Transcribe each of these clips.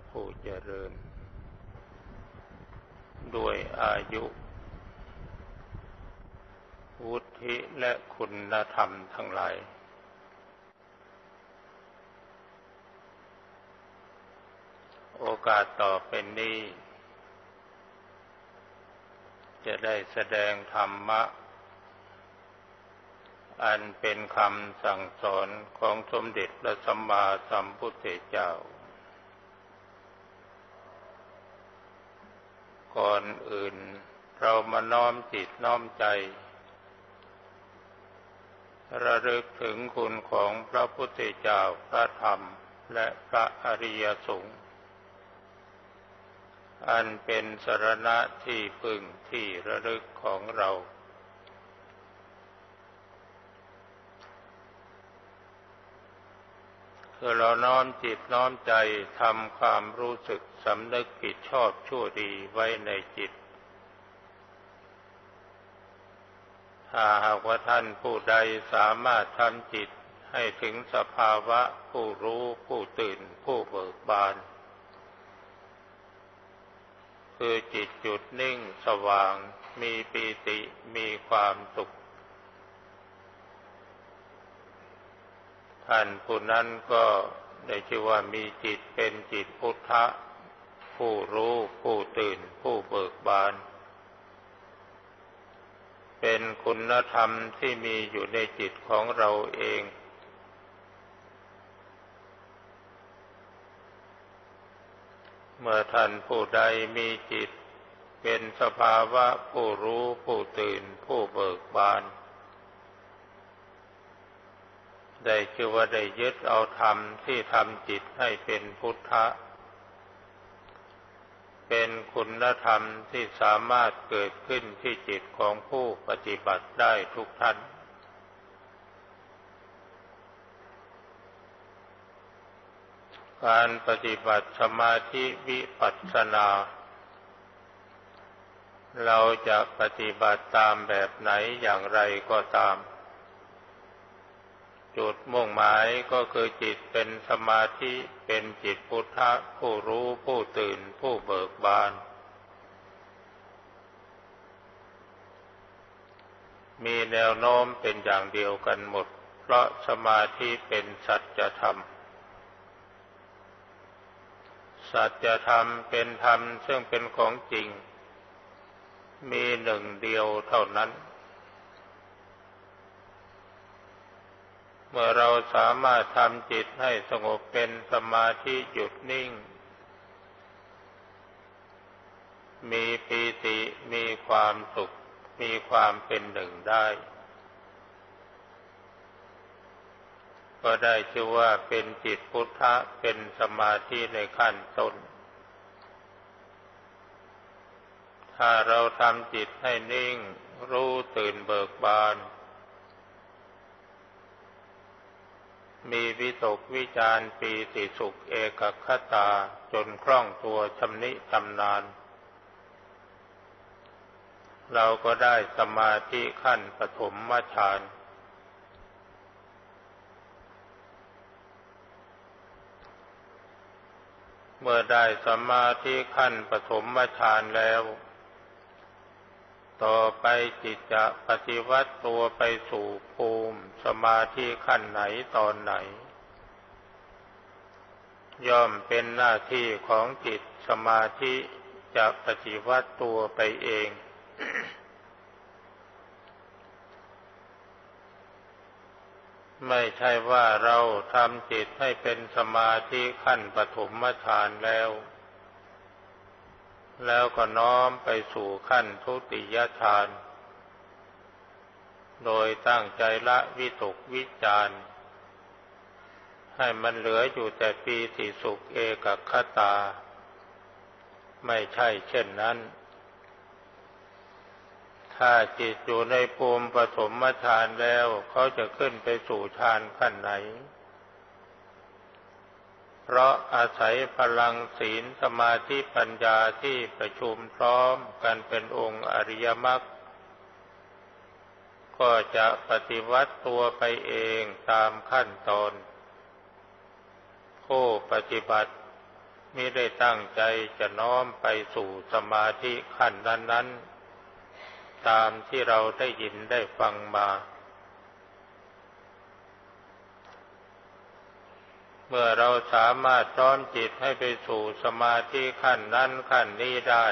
ผู้เจริญด้วยอายุวุฒิและคุณธรรมทั้งหลายโอกาสต่อไปนี้จะได้แสดงธรรมะอันเป็นคำสั่งสอนของสมเด็จพระสัมมาสัมพุทธเจ้าก่อนอื่นเรามาน้อมจิตน้อมใจระลึกถึงคุณของพระพุทธเจ้าพระธรรมและพระอริยสงฆ์อันเป็นสรณะที่พึ่งที่ระลึกของเราคือเราน้อมจิตน้อมใจทำความรู้สึกสำนึกผิดชอบชั่วดีไว้ในจิตถ้าหากว่าท่านผู้ใดสามารถทำจิตให้ถึงสภาวะผู้รู้ผู้ตื่นผู้เบิกบานคือจิตหยุดนิ่งสว่างมีปีติมีความสุขท่านผู้นั้นก็ได้ชื่อว่ามีจิตเป็นจิตพุทธะผู้รู้ผู้ตื่นผู้เบิกบานเป็นคุณธรรมที่มีอยู่ในจิตของเราเองเมื่อท่านผู้ใดมีจิตเป็นสภาวะผู้รู้ผู้ตื่นผู้เบิกบานได้ชื่อว่าได้ยึดเอาธรรมที่ทำจิตให้เป็นพุทธะเป็นคุณธรรมที่สามารถเกิดขึ้นที่จิตของผู้ปฏิบัติได้ทุกท่านการปฏิบัติสมาธิวิปัสสนาเราจะปฏิบัติตามแบบไหนอย่างไรก็ตามจุดมุ่งหมายก็คือจิตเป็นสมาธิเป็นจิตพุทธะผู้รู้ผู้ตื่นผู้เบิกบานมีแนวโน้มเป็นอย่างเดียวกันหมดเพราะสมาธิเป็นสัจธรรมสัจธรรมเป็นธรรมซึ่งเป็นของจริงมีหนึ่งเดียวเท่านั้นเมื่อเราสามารถทำจิตให้สงบเป็นสมาธิหยุดนิ่งมีปีติมีความสุขมีความเป็นหนึ่งได้ก็ได้ชื่อว่าเป็นจิตพุทธะเป็นสมาธิในขั้นต้นถ้าเราทำจิตให้นิ่งรู้ตื่นเบิกบานมีวิตกวิจารปีติสุขเอกคตาจนคล่องตัวชำนิชำนาญเราก็ได้สมาธิขั้นปฐมฌานเมื่อได้สมาธิขั้นปฐมฌานแล้วต่อไปจิตจะปฏิวัติตัวไปสู่ภูมิสมาธิขั้นไหนตอนไหนย่อมเป็นหน้าที่ของจิตสมาธิจะปฏิวัติตัวไปเอง ไม่ใช่ว่าเราทำจิตให้เป็นสมาธิขั้นปฐมฌานแล้วก็น้อมไปสู่ขั้นทุติยฌานโดยตั้งใจละวิตกวิจารให้มันเหลืออยู่แต่ปีติสุขเอกคตาไม่ใช่เช่นนั้นถ้าจิตอยู่ในภูมิปฐมฌานแล้วเขาจะขึ้นไปสู่ฌานขั้นไหนเพราะอาศัยพลังศีลสมาธิปัญญาที่ประชุมพร้อมกันเป็นองค์อริยมรรคก็จะปฏิวัติตัวไปเองตามขั้นตอนผู้ปฏิบัติมิได้ตั้งใจจะน้อมไปสู่สมาธิขั้นนั้นๆตามที่เราได้ยินได้ฟังมาเมื่อเราสามารถน้อมจิตให้ไปสู่สมาธิขั้นนั้นขั้นนี้ได้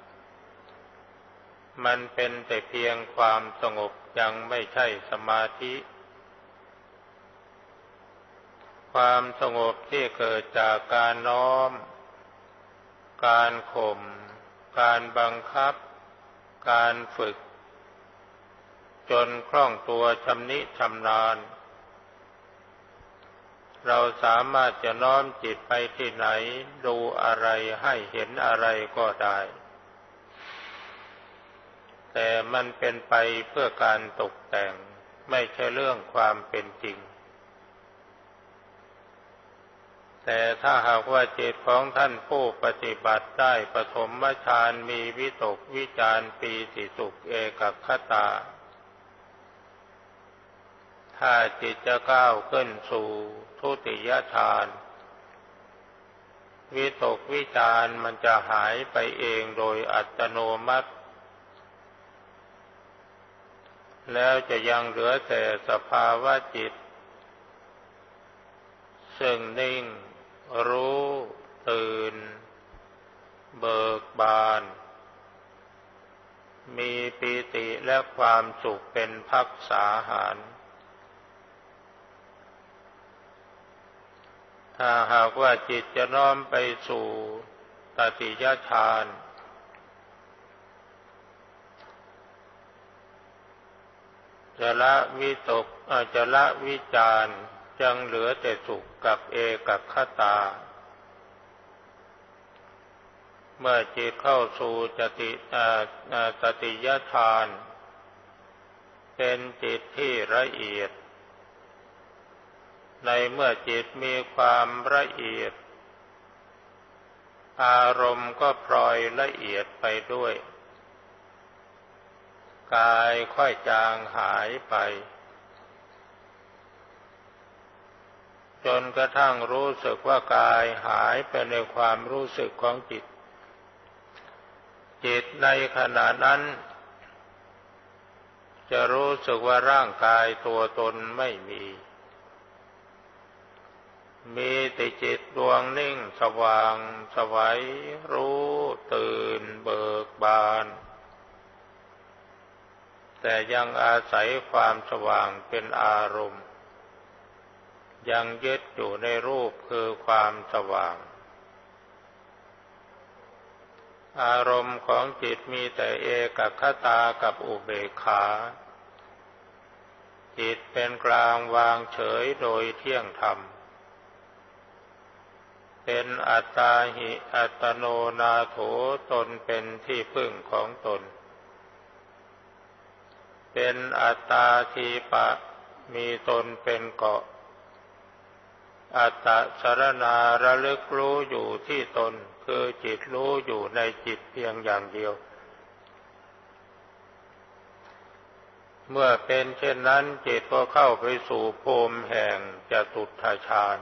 มันเป็นแต่เพียงความสงบยังไม่ใช่สมาธิความสงบที่เกิดจากการน้อมการข่มการบังคับการฝึกจนคล่องตัวชำนิชำนาญเราสามารถจะน้อมจิตไปที่ไหนดูอะไรให้เห็นอะไรก็ได้แต่มันเป็นไปเพื่อการตกแต่งไม่ใช่เรื่องความเป็นจริงแต่ถ้าหากว่าจิตของท่านผู้ปฏิบัติได้ปฐมฌานมีวิตกวิจารปีติสุขเอกัคคตาถ้าจิตจะก้าวขึ้นสู่ทุติยฌานวิตกวิจารมันจะหายไปเองโดยอัตโนมัติแล้วจะยังเหลือแต่สภาวะจิตซึ่งนิ่งรู้ตื่นเบิกบานมีปีติและความสุขเป็นภักษาหารถ้าหากว่าจิตจะน้อมไปสู่ตติยฌานจะละวิตกจะละวิจารยังเหลือแต่สุขกับเอกัคคตาเมื่อจิตเข้าสู่ตติยฌานเป็นจิตที่ละเอียดในเมื่อจิตมีความละเอียดอารมณ์ก็พลอยละเอียดไปด้วยกายค่อยจางหายไปจนกระทั่งรู้สึกว่ากายหายไปในความรู้สึกของจิตจิตในขณะนั้นจะรู้สึกว่าร่างกายตัวตนไม่มีแต่จิตดวงนิ่งสว่างไสวรู้ตื่นเบิกบานแต่ยังอาศัยความสว่างเป็นอารมณ์ยังยึดอยู่ในรูปคือความสว่างอารมณ์ของจิตมีแต่เอกัคคตากับอุเบกขาจิตเป็นกลางวางเฉยโดยเที่ยงธรรมเป็นอัตตาหิอัตโนนาโถตนเป็นที่พึ่งของตนเป็นอัตตาทีปะมีตนเป็นเกาะอัตตสรณาระลึกรู้อยู่ที่ตนคือจิตรู้อยู่ในจิตเพียงอย่างเดียวเมื่อเป็นเช่นนั้นจิตก็เข้าไปสู่ภูมิแห่งจตุตถฌาน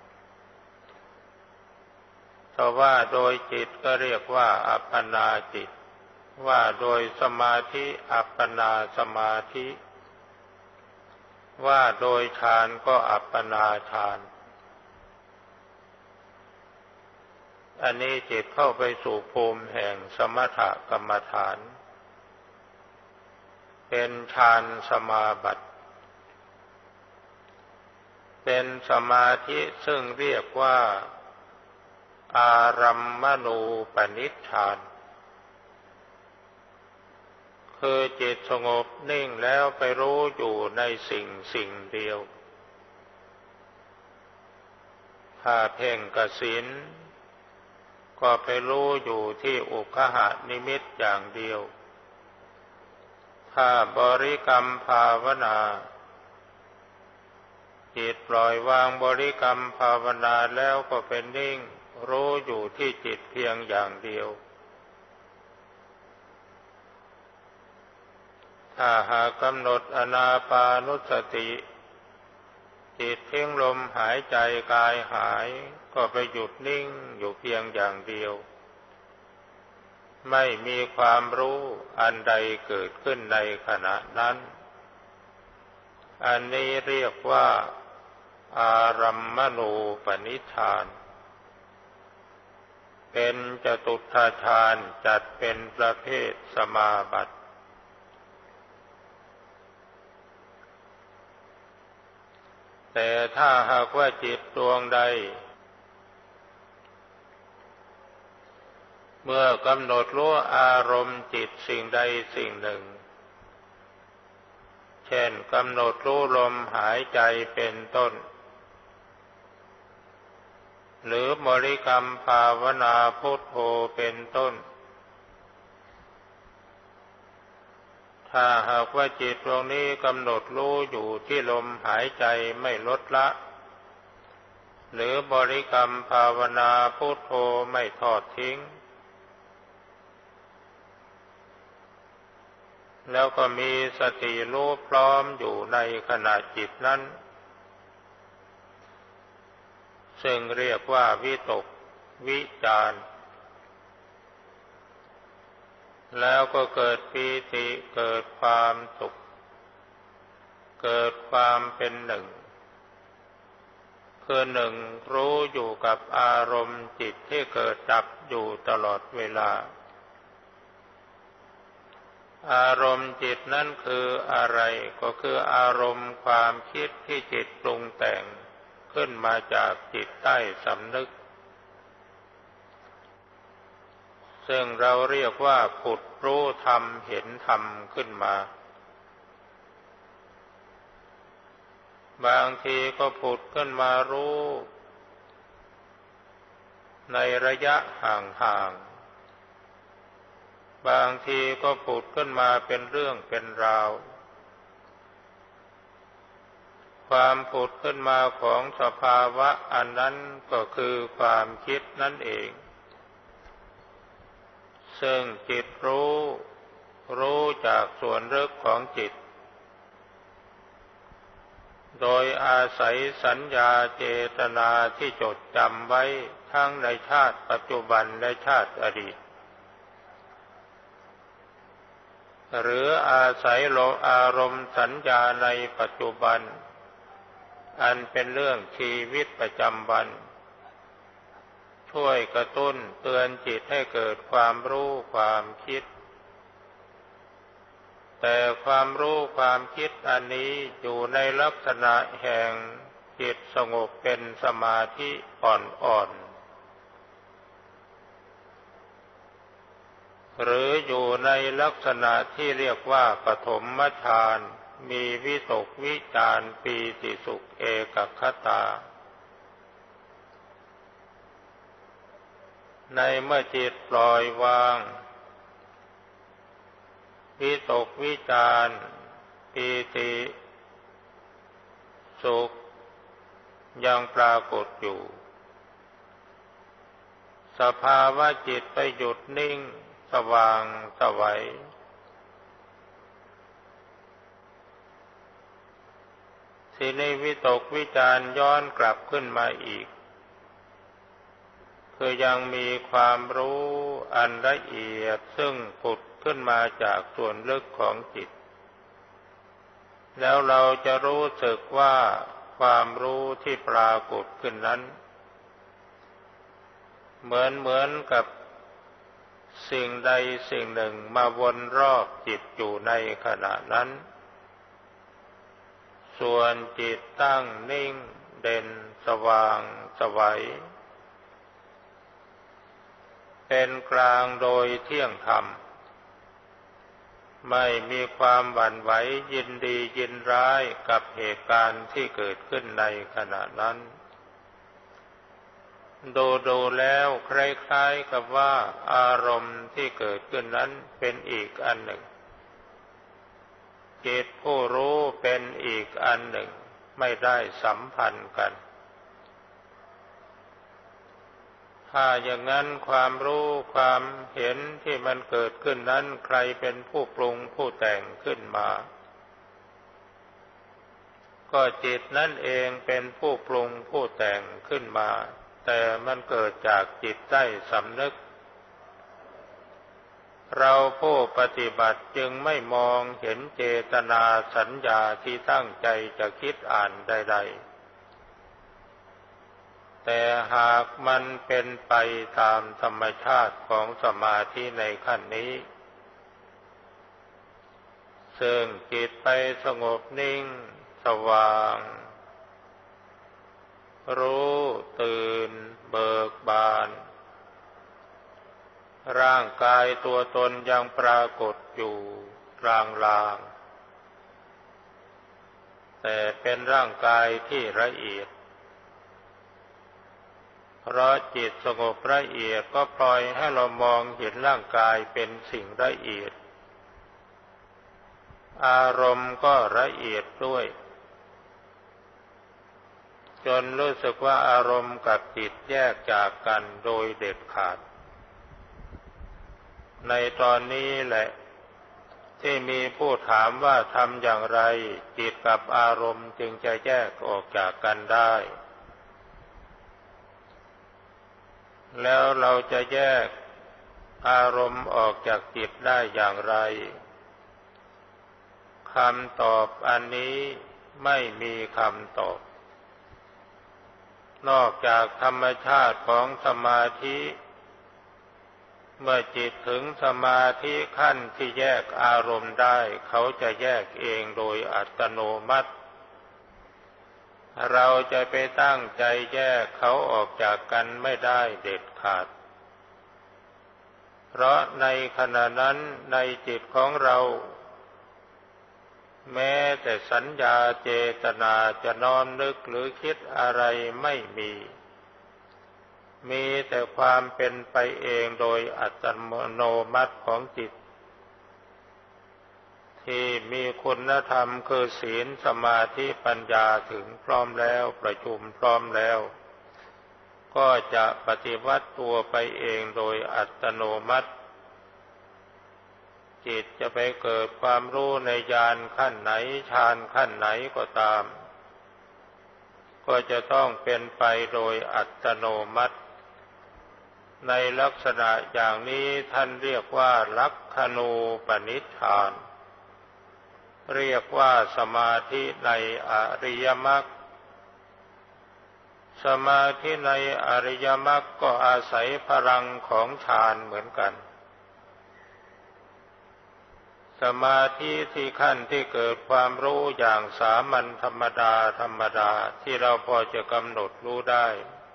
ถ้าว่าโดยจิตก็เรียกว่าอัปปนาจิตว่าโดยสมาธิอัปปนาสมาธิว่าโดยฌานก็อัปปนาฌานอันนี้จิตเข้าไปสู่ภูมิแห่งสมถกรรมฐานเป็นฌานสมาบัติเป็นสมาธิซึ่งเรียกว่าอารัมมณูปนิชฌานคือจิตสงบนิ่งแล้วไปรู้อยู่ในสิ่งเดียวถ้าเพ่งกสิณก็ไปรู้อยู่ที่อุคหนิมิตอย่างเดียวถ้าบริกรรมภาวนาจิตปล่อยวางบริกรรมภาวนาแล้วก็เป็นนิ่งรู้อยู่ที่จิตเพียงอย่างเดียวถ้าหากกำหนดอานาปานุสติจิตทิ้งลมหายใจกายหายก็ไปหยุดนิ่งอยู่เพียงอย่างเดียวไม่มีความรู้อันใดเกิดขึ้นในขณะนั้นอันนี้เรียกว่าอารัมมณูปนิธานเป็นจตุตถฌานจัดเป็นประเภทสมาบัติแต่ถ้าหากว่าจิตดวงใดเมื่อกำหนดรู้อารมณ์จิตสิ่งใดสิ่งหนึ่งเช่นกำหนดรู้ลมหายใจเป็นต้นหรือบริกรรมภาวนาพุทโธเป็นต้นถ้าหากว่าจิตดวงนี้กำหนดรู้อยู่ที่ลมหายใจไม่ลดละหรือบริกรรมภาวนาพุทโธไม่ทอดทิ้งแล้วก็มีสติรู้พร้อมอยู่ในขณะจิตนั้นซึ่งเรียกว่าวิตกวิจารแล้วก็เกิดปีติเกิดความสุขเกิดความเป็นหนึ่งคือหนึ่งรู้อยู่กับอารมณ์จิตที่เกิดดับอยู่ตลอดเวลาอารมณ์จิตนั้นคืออะไรก็คืออารมณ์ความคิดที่จิตปรุงแต่งขึ้นมาจากจิตใต้สำนึกซึ่งเราเรียกว่าผุดรู้ธรรมเห็นธรรมขึ้นมาบางทีก็ผุดขึ้นมารู้ในระยะห่างๆบางทีก็ผุดขึ้นมาเป็นเรื่องเป็นราวความผุดขึ้นมาของสภาวะอันนั้นก็คือความคิดนั่นเองซึ่งจิตรู้จากส่วนลึกของจิตโดยอาศัยสัญญาเจตนาที่จดจำไว้ทั้งในชาติปัจจุบันและชาติอดีตหรืออาศัยอารมณ์สัญญาในปัจจุบันอันเป็นเรื่องชีวิตประจำวันช่วยกระตุ้นเตือนจิตให้เกิดความรู้ความคิดแต่ความรู้ความคิดอันนี้อยู่ในลักษณะแห่งจิตสงบเป็นสมาธิอ่อนๆหรืออยู่ในลักษณะที่เรียกว่าปฐมฌานมีวิตกวิจารปีติสุขเอกคตาในเมื่อจิตปล่อยวางวิตกวิจารปีติสุขยังปรากฏอยู่สภาวะจิตไปหยุดนิ่งสว่างไสวทีนี้วิตกวิจารย้อนกลับขึ้นมาอีกคือยังมีความรู้อันละเอียดซึ่งผุดขึ้นมาจากส่วนลึกของจิตแล้วเราจะรู้สึกว่าความรู้ที่ปรากฏขึ้นนั้นเหมือนกับสิ่งใดสิ่งหนึ่งมาวนรอบจิตอยู่ในขณะนั้นส่วนจิตตั้งนิ่งเด่นสว่างไสวเป็นกลางโดยเที่ยงธรรมไม่มีความหวั่นไหวยินดียินร้ายกับเหตุการณ์ที่เกิดขึ้นในขณะนั้นดูแล้วคล้ายๆกับว่าอารมณ์ที่เกิดขึ้นนั้นเป็นอีกอันหนึ่งจิตผู้รู้เป็นอีกอันหนึ่งไม่ได้สัมพันธ์กันถ้าอย่างนั้นความรู้ความเห็นที่มันเกิดขึ้นนั้นใครเป็นผู้ปรุงผู้แต่งขึ้นมาก็ก็จิตนั่นเองเป็นผู้ปรุงผู้แต่งขึ้นมาแต่มันเกิดจากจิตใต้สำนึกเราผู้ปฏิบัติจึงไม่มองเห็นเจตนาสัญญาที่ตั้งใจจะคิดอ่านใดๆแต่หากมันเป็นไปตามธรรมชาติของสมาธิในขั้นนี้ซึ่งจิตไปสงบนิ่งสว่างรู้ตื่นเบิกบานร่างกายตัวตนยังปรากฏอยู่ลางๆแต่เป็นร่างกายที่ละเอียดเพราะจิตสงบละเอียดก็ปล่อยให้เรามองเห็นร่างกายเป็นสิ่งละเอียดอารมณ์ก็ละเอียดด้วยจนรู้สึกว่าอารมณ์กับจิตแยกจากกันโดยเด็ดขาดในตอนนี้แหละที่มีผู้ถามว่าทำอย่างไรจิตกับอารมณ์จึงจะแยกออกจากกันได้แล้วเราจะแยกอารมณ์ออกจากจิตได้อย่างไรคำตอบอันนี้ไม่มีคำตอบนอกจากธรรมชาติของสมาธิเมื่อจิตถึงสมาธิขั้นที่แยกอารมณ์ได้เขาจะแยกเองโดยอัตโนมัติเราจะไปตั้งใจแยกเขาออกจากกันไม่ได้เด็ดขาดเพราะในขณะนั้นในจิตของเราแม้แต่สัญญาเจตนาจะน้อมนึกหรือคิดอะไรไม่มีแต่ความเป็นไปเองโดยอัตโนมัติของจิตที่มีคุณธรรมคือศีลสมาธิปัญญาถึงพร้อมแล้วประชุมพร้อมแล้วก็จะปฏิวัติตัวไปเองโดยอัตโนมัติจิตจะไปเกิดความรู้ในญาณขั้นไหนฌานขั้นไหนก็ตามก็จะต้องเป็นไปโดยอัตโนมัติในลักษณะอย่างนี้ท่านเรียกว่าลักขณูปนิธาน เรียกว่าสมาธิในอริยมรรคสมาธิในอริยมรรคก็อาศัยพลังของฌานเหมือนกันสมาธิที่ขั้นที่เกิดความรู้อย่างสามัญธรรมดาที่เราพอจะกำหนดรู้ได้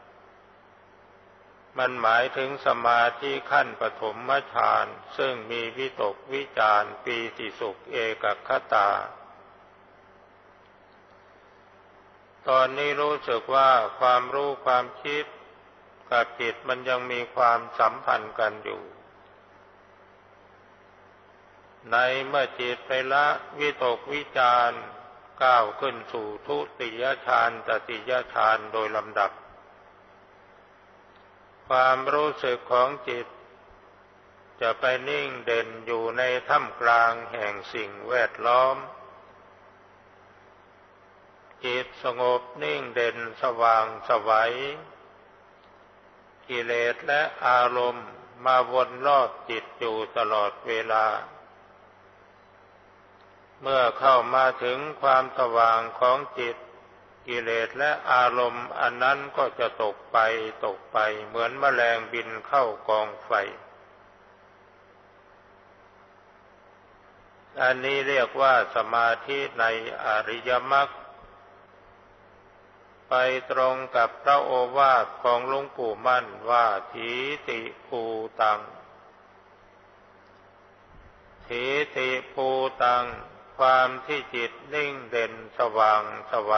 มันหมายถึงสมาธิขั้นปฐมฌานซึ่งมีวิตกวิจารปีติสุขเอกคตาตอนนี้รู้สึกว่าความรู้ความคิดกับจิตมันยังมีความสัมพันธ์กันอยู่ในเมื่อจิตไปละวิตกวิจารก้าวขึ้นสู่ทุติยฌานตติยฌานโดยลำดับความรู้สึกของจิตจะไปนิ่งเด่นอยู่ในท่ามกลางแห่งสิ่งแวดล้อมจิตสงบนิ่งเด่นสว่างไสวกิเลสและอารมณ์มาวนรอบจิตอยู่ตลอดเวลาเมื่อเข้ามาถึงความสว่างของจิตกิเลสและอารมณ์อันนั้นก็จะตกไปเหมือนแมลงบินเข้ากองไฟอันนี้เรียกว่าสมาธิในอริยมรรคไปตรงกับพระโอวาทของหลวงปู่มั่นว่าถีติภูตังถีติภูตังความที่จิตนิ่งเด่นสว่างไสว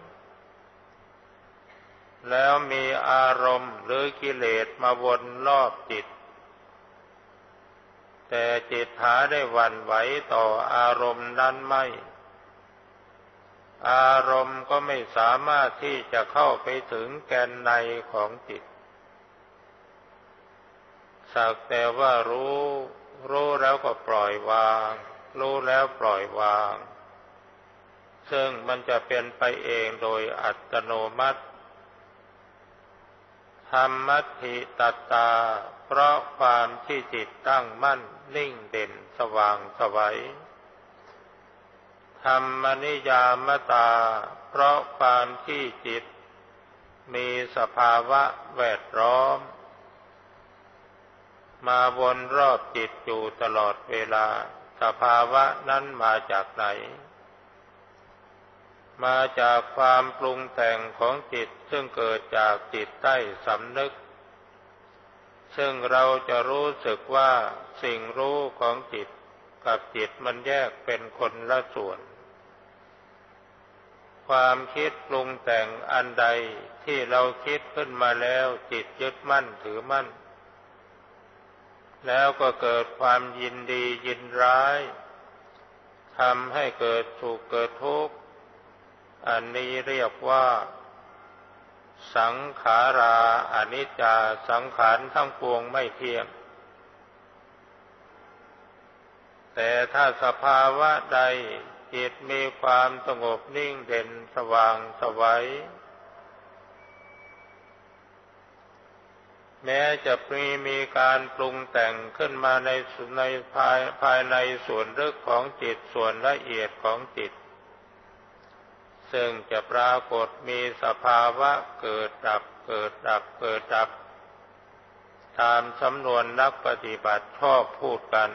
แล้วมีอารมณ์หรือกิเลสมาวนรอบจิตแต่จิตหาได้หวั่นไหวต่ออารมณ์นั้นไม่อารมณ์ก็ไม่สามารถที่จะเข้าไปถึงแกนในของจิตสักแต่ว่ารู้แล้วก็ปล่อยวางรู้แล้วปล่อยวางซึ่งมันจะเป็นไปเองโดยอัตโนมัติธรรมัตถิตัตตาเพราะความที่จิตตั้งมั่นนิ่งเด่นสว่างไสวธรรมนิยามตาเพราะความที่จิตมีสภาวะแวดล้อมมาวนรอบจิตอยู่ตลอดเวลาสภาวะนั้นมาจากไหนมาจากความปรุงแต่งของจิตซึ่งเกิดจากจิตใต้สำนึกซึ่งเราจะรู้สึกว่าสิ่งรู้ของจิตกับจิตมันแยกเป็นคนละส่วนความคิดปรุงแต่งอันใดที่เราคิดขึ้นมาแล้วจิตยึดมั่นถือมั่นแล้วก็เกิดความยินดียินร้ายทำให้เกิดสุขเกิดทุกข์อันนี้เรียกว่าสังขาราอนิจจาสังขารทั้งปวงไม่เที่ยงแต่ถ้าสภาวะใดจิตมีความสงบนิ่งเด่นสว่างไสวแม้จะมีการปรุงแต่งขึ้นมาในภายในส่วนลึกของจิตส่วนละเอียดของจิตซึ่งจะปรากฏมีสภาวะเกิดดับเกิดดับเกิดดับตามสำนวนนักปฏิบัติชอบพูดกัน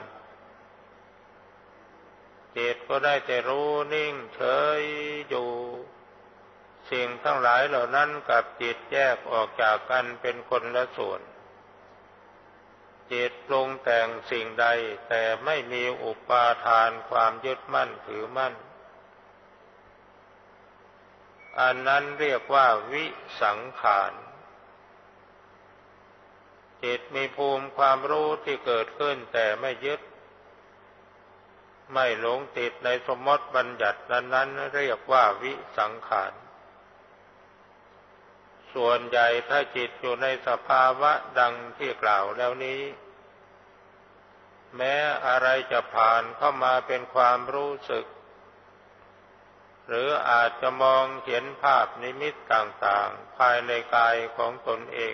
จิตก็ได้แต่รู้นิ่งเฉยอยู่สิ่งทั้งหลายเหล่านั้นกับจิตแยกออกจากกันเป็นคนละส่วนจิตปรุงแต่งสิ่งใดแต่ไม่มีอุปาทานความยึดมั่นถือมั่นอันนั้นเรียกว่าวิสังขารจิตมีภูมิความรู้ที่เกิดขึ้นแต่ไม่ยึดไม่หลงติดในสมมติบัญญัตินั้นเรียกว่าวิสังขารส่วนใหญ่ถ้าจิตอยู่ในสภาวะดังที่กล่าวแล้วนี้แม้อะไรจะผ่านเข้ามาเป็นความรู้สึกหรืออาจจะมองเห็นภาพนิมิตต่างๆภายในกายของตนเอง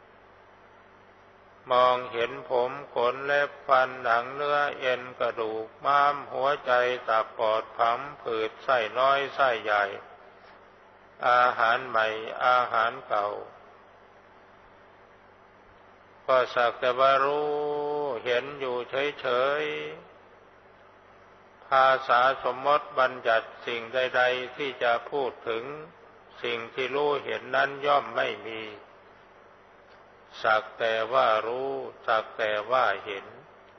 มองเห็นผมขนเล็บฟันหนังเนื้อเอ็นกระดูกม้ามหัวใจตับปอดผังผืดไส้น้อยไส้ใหญ่อาหารใหม่อาหารเก่าก็สักแต่ว่ารู้เห็นอยู่เฉยๆภาษาสมมติบัญญัติสิ่งใดๆที่จะพูดถึงสิ่งที่รู้เห็นนั้นย่อมไม่มีสักแต่ว่ารู้สักแต่ว่าเห็น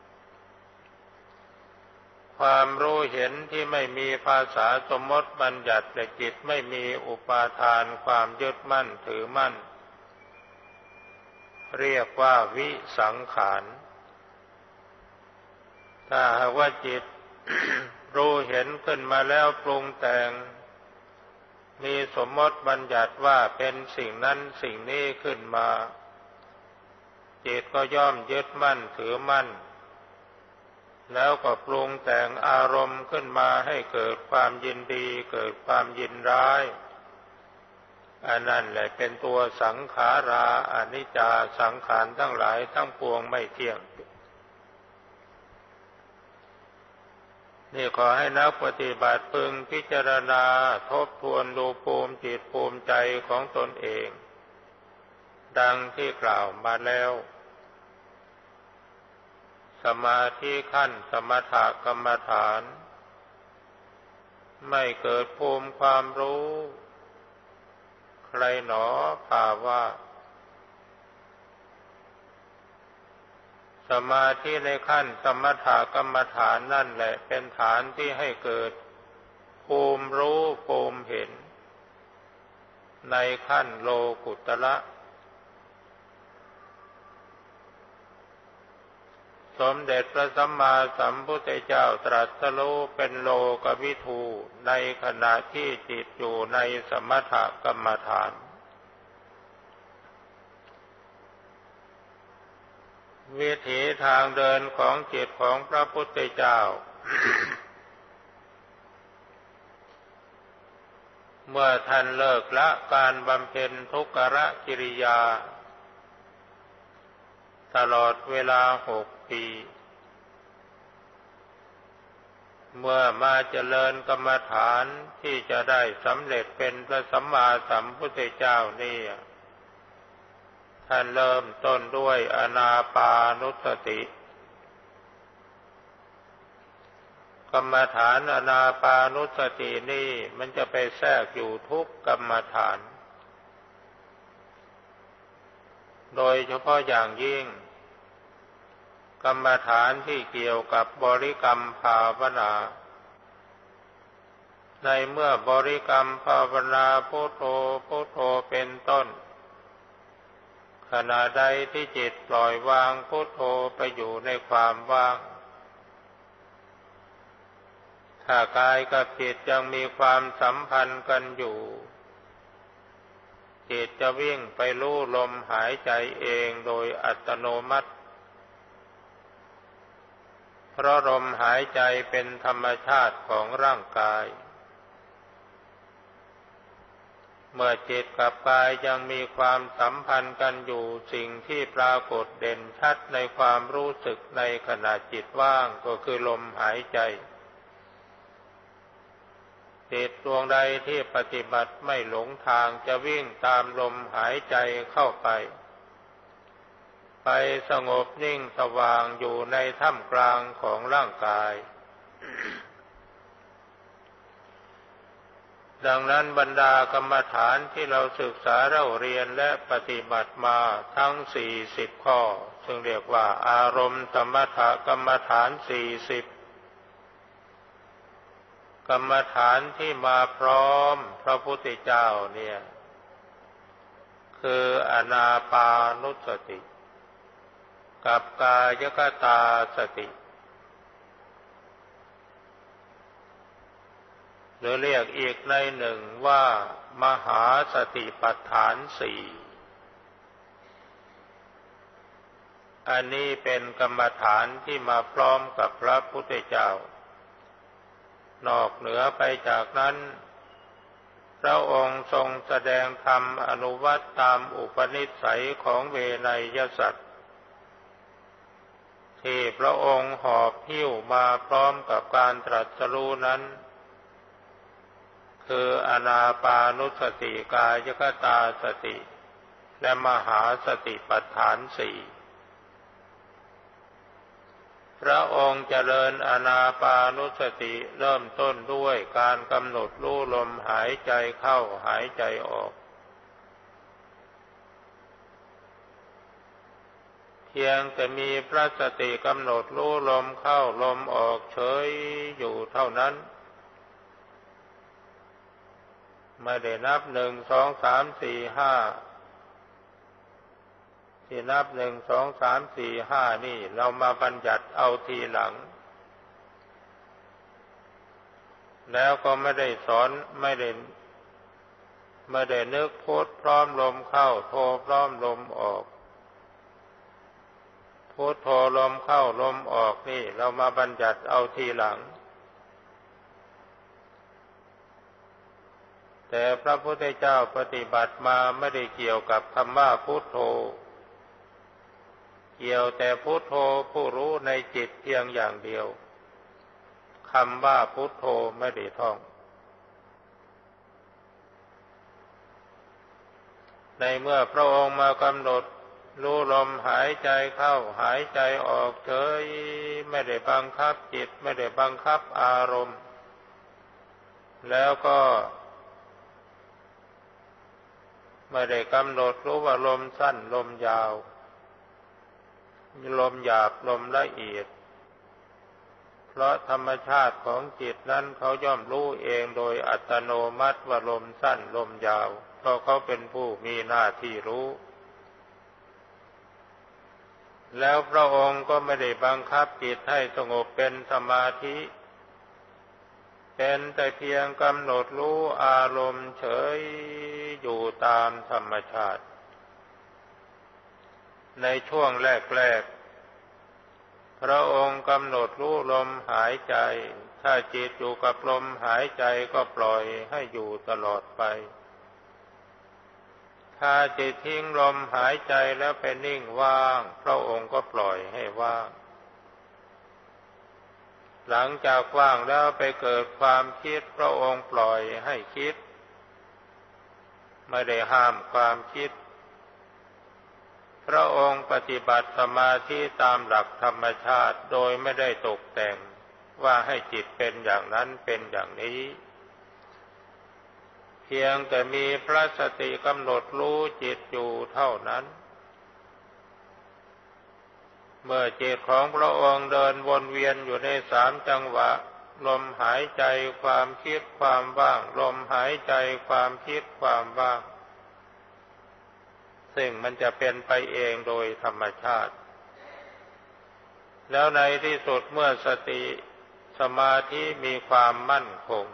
ความรู้เห็นที่ไม่มีภาษาสมมติบัญญัติและจิตไม่มีอุปาทานความยึดมั่นถือมั่นเรียกว่าวิสังขารถ้าหากว่าจิต รู้เห็นขึ้นมาแล้วปรุงแต่งมีสมมติบัญญัติว่าเป็นสิ่งนั้นสิ่งนี้ขึ้นมาจิตก็ย่อมยึดมั่นถือมั่นแล้วก็ปรุงแต่งอารมณ์ขึ้นมาให้เกิดความยินดีเกิดความยินร้ายอันนั้นแหละเป็นตัวสังขาราอนิจจาสังขารทั้งหลายทั้งปวงไม่เที่ยงนี่ขอให้นักปฏิบัติพึงพิจารณาทบทวนดูภูมิจิตภูมิใจของตนเองดังที่กล่าวมาแล้วสมาธิขั้นสมถกรรมฐานไม่เกิดภูมิความรู้ใครหนอภาวะสมาธิในขั้นสมถกรรมฐานนั่นแหละเป็นฐานที่ให้เกิดภูมิรู้ภูมิเห็นในขั้นโลกุตระสมเด็จพระสัมมาสัมพุทธเจ้าตรัสรู้เป็นโลกวิทูในขณะที่จิตอยู่ในสมถกรรมฐานวิถีทางเดินของจิตของพระพุทธเจ้าเมื่อท่านเลิกละการบำเพ็ญทุกขกิริยาตลอดเวลา6 ปีเมื่อมาเจริญกรรมฐานที่จะได้สำเร็จเป็นพระสัมมาสัมพุทธเจ้านี่ท่านเริ่มต้นด้วยอานาปานุสติกรรมฐานอานาปานุสตินี่มันจะไปแทรกอยู่ทุกกรรมฐานโดยเฉพาะอย่างยิ่งกรรมฐานที่เกี่ยวกับบริกรรมภาวนาในเมื่อบริกรรมภาวนาพุทโธพุทโธเป็นต้นขณะใดที่จิตปล่อยวางพุทโธไปอยู่ในความว่างถ้ากายกับจิตยังมีความสัมพันธ์กันอยู่จิตจะวิ่งไปรู้ลมหายใจเองโดยอัตโนมัติเพราะลมหายใจเป็นธรรมชาติของร่างกายเมื่อจิตกับกายยังมีความสัมพันธ์กันอยู่สิ่งที่ปรากฏเด่นชัดในความรู้สึกในขณะจิตว่างก็คือลมหายใจจิตดวงใดที่ปฏิบัติไม่หลงทางจะวิ่งตามลมหายใจเข้าไปสงบนิ่งสว่างอยู่ในท่ามกลางของร่างกาย ดังนั้นบรรดากรรมฐานที่เราศึกษาเราเรียนและปฏิบัติมาทั้ง40 ข้อซึ่งเรียกว่าอารมณ์สมถกรรมฐาน40กรรมฐานที่มาพร้อมพระพุทธเจ้าเนี่ยคืออานาปานุสติกับกายคตาสติหรือเรียกอีกในหนึ่งว่ามหาสติปัฏฐาน4อันนี้เป็นกรรมฐานที่มาพร้อมกับพระพุทธเจ้านอกเหนือไปจากนั้นพระองค์ทรงแสดงธรรมอนุวัตตามอุปนิสัยของเวไนยสัตว์ที่พระองค์หอบหิ้วมาพร้อมกับการตรัสรู้นั้นคืออานาปานุสติกายคตาสติและมหาสติปัฏฐาน4พระองค์เจริญอานาปานุสติเริ่มต้นด้วยการกำหนดรู้ลมหายใจเข้าหายใจออกเพียงแต่มีพระสติกำหนดรู้ลมเข้าลมออกเฉยอยู่เท่านั้นไม่ได้นับ1 2 3 4 5ที่นับ1 2 3 4 5นี่เรามาบัญญัติเอาทีหลังแล้วก็ไม่ได้สอนไม่ได้นึกพุทพร้อมลมเข้าโธพร้อมลมออกพุทโธลมเข้าลมออกนี่เรามาบัญญัติเอาทีหลังแต่พระพุทธเจ้าปฏิบัติมาไม่ได้เกี่ยวกับคำว่าพุทโธเกี่ยวแต่พุทโธผู้รู้ในจิตเพียงอย่างเดียวคำว่าพุทโธไม่ได้ท่องในเมื่อพระองค์มากำหนดรู้ลมหายใจเข้าหายใจออกเฉยไม่ได้บังคับจิตไม่ได้บังคับอารมณ์แล้วก็ไม่ได้กำหนดรู้ว่าลมสั้นลมยาวลมหยาบลมละเอียดเพราะธรรมชาติของจิตนั้นเขาย่อมรู้เองโดยอัตโนมัติว่าลมสั้นลมยาวเพราะเขาเป็นผู้มีหน้าที่รู้แล้วพระองค์ก็ไม่ได้บังคับจิตให้สงบเป็นสมาธิเป็นแต่เพียงกำหนดรู้อารมณ์เฉยอยู่ตามธรรมชาติในช่วงแรกๆพระองค์กำหนดรู้ลมหายใจถ้าจิตอยู่กับลมหายใจก็ปล่อยให้อยู่ตลอดไปถ้าจิตทิ้งลมหายใจแล้วไปนิ่งว่างพระองค์ก็ปล่อยให้ว่างหลังจากว่างแล้วไปเกิดความคิดพระองค์ปล่อยให้คิดไม่ได้ห้ามความคิดพระองค์ปฏิบัติสมาธิตามหลักธรรมชาติโดยไม่ได้ตกแต่งว่าให้จิตเป็นอย่างนั้นเป็นอย่างนี้เพียงแต่มีพระสติกำหนดรู้จิตอยู่เท่านั้นเมื่อจิตของพระองค์เดินวนเวียนอยู่ในสามจังหวะลมหายใจความคิดความว่างลมหายใจความคิดความว่างซึ่งมันจะเป็นไปเองโดยธรรมชาติแล้วในที่สุดเมื่อสติสมาธิมีความมั่นคง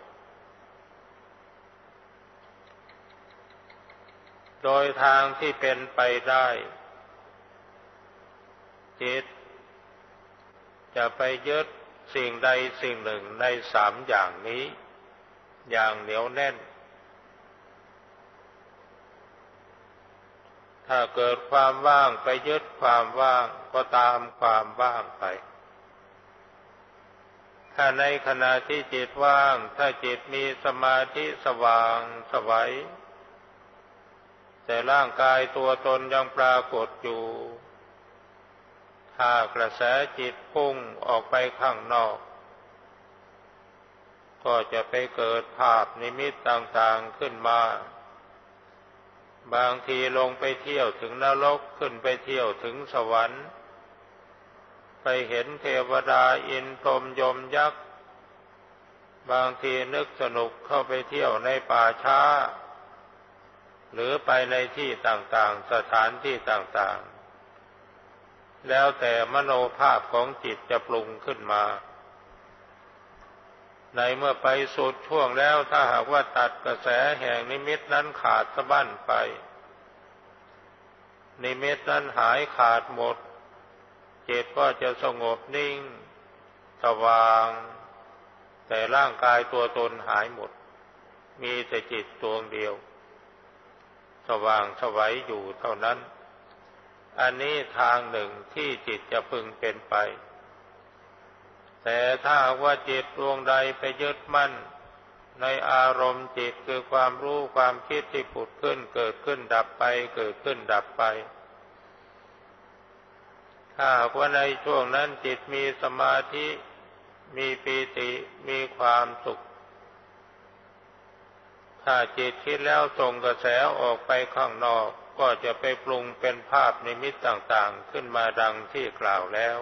โดยทางที่เป็นไปได้จิตจะไปยึดสิ่งใดสิ่งหนึ่งในสามอย่างนี้อย่างเหนียวแน่นถ้าเกิดความว่างไปยึดความว่างก็ตามความว่างไปถ้าในขณะที่จิตว่างถ้าจิตมีสมาธิสว่างไสวแต่ร่างกายตัวตนยังปรากฏอยู่ถ้ากระแสจิตพุ่งออกไปข้างนอกก็จะไปเกิดภาพนิมิตต่างๆขึ้นมาบางทีลงไปเที่ยวถึงนรกขึ้นไปเที่ยวถึงสวรรค์ไปเห็นเทวดาอินทร์พรหมยมยักษ์บางทีนึกสนุกเข้าไปเที่ยวในป่าช้าหรือไปในที่ต่างๆสถานที่ต่างๆแล้วแต่มโนภาพของจิตจะปรุงขึ้นมาในเมื่อไปสุดช่วงแล้วถ้าหากว่าตัดกระแสแห่งนิมิตนั้นขาดสะบั้นไปนิมิตนั้นหายขาดหมดจิตก็จะสงบนิ่งสว่างแต่ร่างกายตัวตนหายหมดมีแต่จิตดวงเดียวสว่างไสวอยู่เท่านั้นอันนี้ทางหนึ่งที่จิตจะพึงเป็นไปแต่ถ้าว่าจิตดวงใดไปยึดมั่นในอารมณ์จิตคือความรู้ความคิดที่ผุดขึ้นเกิดขึ้นดับไปเกิดขึ้นดับไปถ้าว่าในช่วงนั้นจิตมีสมาธิมีปีติมีความสุขถ้าจิตคิดแล้วส่งกระแสออกไปข้างนอกก็จะไปปรุงเป็นภาพนิมิตต่างๆขึ้นมาดังที่กล่าวแล้ว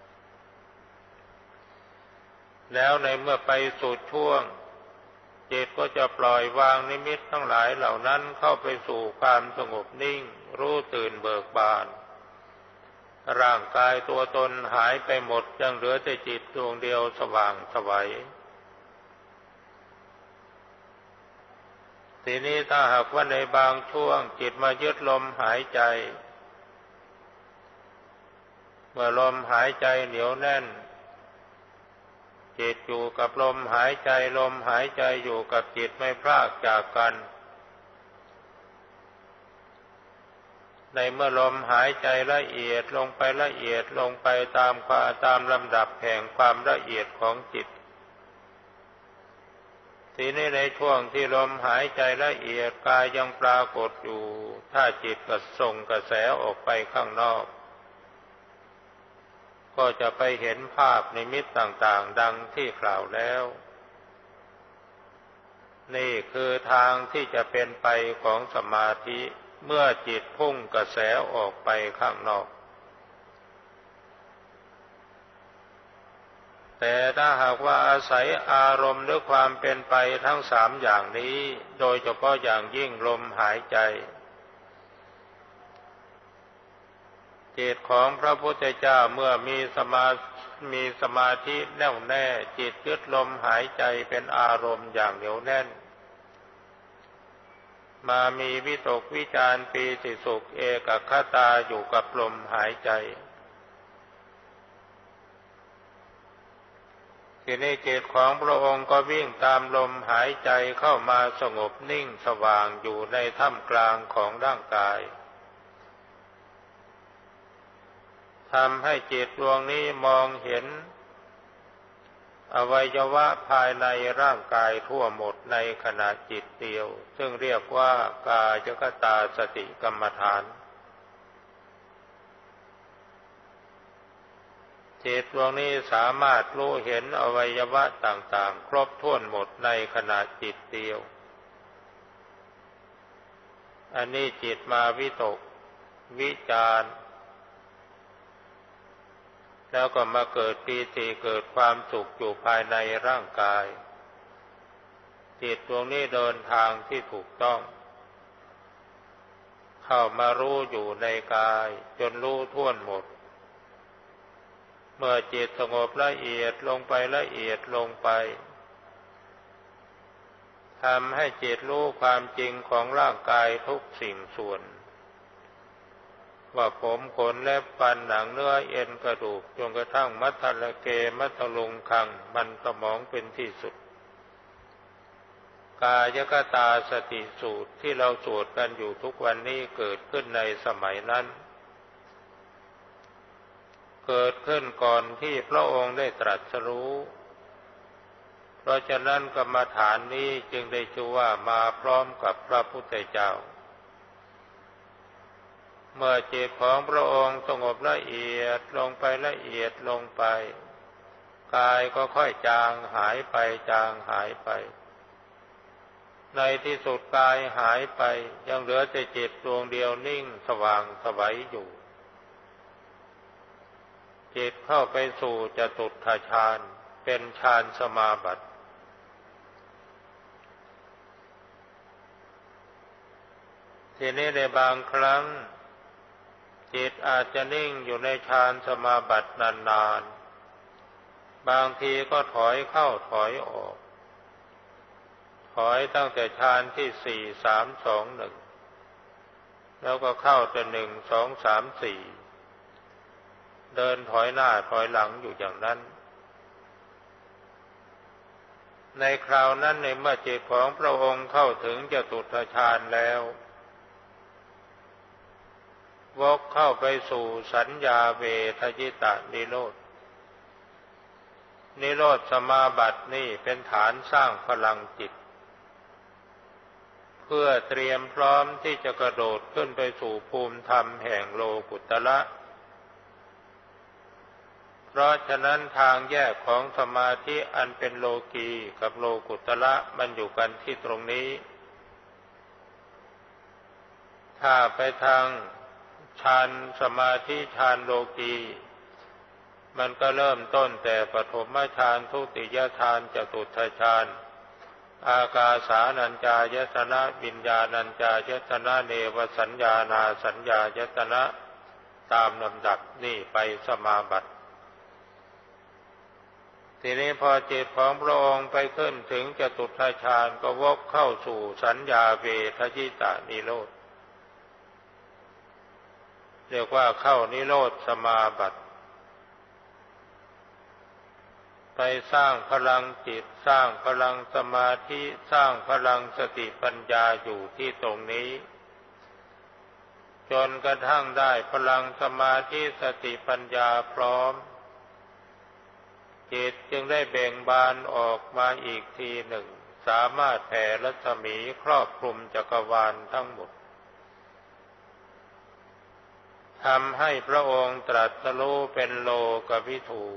ในเมื่อไปสู่ช่วงจิตก็จะปล่อยวางนิมิตทั้งหลายเหล่านั้นเข้าไปสู่ความสงบนิ่งรู้ตื่นเบิกบานร่างกายตัวตนหายไปหมดยังเหลือแต่จิตดวงเดียวสว่างไสวทีนี้ถ้าหากว่าในบางช่วงจิตมายึดลมหายใจเมื่อลมหายใจเหนียวแน่นจิตอยู่กับลมหายใจลมหายใจอยู่กับจิตไม่พรากจากกันในเมื่อลมหายใจละเอียดลงไปละเอียดลงไปตามลำดับแห่งความละเอียดของจิตทีนี้ในช่วงที่ลมหายใจละเอียดกายยังปรากฏอยู่ถ้าจิตก็ส่งกระแสออกไปข้างนอกก็จะไปเห็นภาพนิมิตต่างๆดังที่กล่าวแล้วนี่คือทางที่จะเป็นไปของสมาธิเมื่อจิตพุ่งกระแสออกไปข้างนอกแต่ถ้าหากว่าอาศัยอารมณ์หรือความเป็นไปทั้งสามอย่างนี้โดยเฉพาะอย่างยิ่งลมหายใจจิตของพระพุทธเจ้าเมื่อมีสมาธิแน่วแน่จิตยึดลมหายใจเป็นอารมณ์อย่างเหนียวแน่นมามีวิตกวิจารปีติสุขเอกคตาอยู่กับลมหายใจทีนี้จิตของพระองค์ก็วิ่งตามลมหายใจเข้ามาสงบนิ่งสว่างอยู่ในท่ามกลางของร่างกายทำให้จิตดวงนี้มองเห็นอวัยวะภายในร่างกายทั่วหมดในขณะจิตเดียวซึ่งเรียกว่ากายคตาสติกรรมฐานจิตดวงนี้สามารถรู้เห็นอวัยวะต่างๆครบถ้วนหมดในขณะจิตเดียวอันนี้จิตมาวิตกวิจารแล้วก็มาเกิดปีติเกิดความสุขอยู่ภายในร่างกายจิตดวงนี้เดินทางที่ถูกต้องเข้ามารู้อยู่ในกายจนรู้ทั่วหมดเมื่อจิตสงบละเอียดลงไปละเอียดลงไปทำให้จิตรู้ความจริงของร่างกายทุกสิ่งส่วนว่าผมขนเล็บฟันหนังเนื้อเอ็นกระดูกจนกระทั่งมัทธลเกมัทธลุงคังมันสมองเป็นที่สุดกายคตาสติสูตรที่เราสวดกันอยู่ทุกวันนี้เกิดขึ้นในสมัยนั้นเกิดขึ้นก่อนที่พระองค์ได้ตรัสรู้เพราะฉะนั้นกรรมฐานนี้จึงได้ชื่อว่ามาพร้อมกับพระพุทธเจ้าเมื่อจิตของพระองค์สงบละเอียดลงไปละเอียดลงไปกายก็ค่อยจางหายไปจางหายไปในที่สุดกายหายไปยังเหลือแต่จิตดวงเดียวนิ่งสว่างไสวอยู่จิตเข้าไปสู่จตุตถฌานเป็นฌานสมาบัติทีนี้ในบางครั้งจิตอาจจะนิ่งอยู่ในฌานสมาบัตินานๆบางทีก็ถอยเข้าถอยออกถอยตั้งแต่ฌานที่4 3 2 1แล้วก็เข้าแต่1 2 3 4เดินถอยหน้าถอยหลังอยู่อย่างนั้นในคราวนั้นในเมื่อจิตของพระองค์เข้าถึงจตุตถฌานแล้ววกเข้าไปสู่สัญญาเวทยิตานิโรธนิโรธสมาบัตินี่เป็นฐานสร้างพลังจิตเพื่อเตรียมพร้อมที่จะกระโดดขึ้นไปสู่ภูมิธรรมแห่งโลกุตระเพราะฉะนั้นทางแยกของสมาธิอันเป็นโลกีกับโลกุตระมันอยู่กันที่ตรงนี้ถ้าไปทางฌานสมาธิฌานโลกีมันก็เริ่มต้นแต่ปฐมฌานทุติยฌานจตุตถฌานอากาสานัญจายตนะวิญญาณัญจายตนะเนวสัญญานาสัญญายตนะตามลำดับนี่ไปสมาบัติทีนี้พอจิตของพระองค์ไปขึ้นถึงจตุตถฌานก็วกเข้าสู่สัญญาเวทยิตานิโรธเรียกว่าเข้านิโรธสมาบัติไปสร้างพลังจิตสร้างพลังสมาธิสร้างพลังสติปัญญาอยู่ที่ตรงนี้จนกระทั่งได้พลังสมาธิสติปัญญาพร้อมจิตจึงได้เบ่งบานออกมาอีกทีหนึ่งสามารถแผ่รัศมีครอบคลุมจักรวาลทั้งหมดทำให้พระองค์ตรัสรู้เป็นโลกวิถู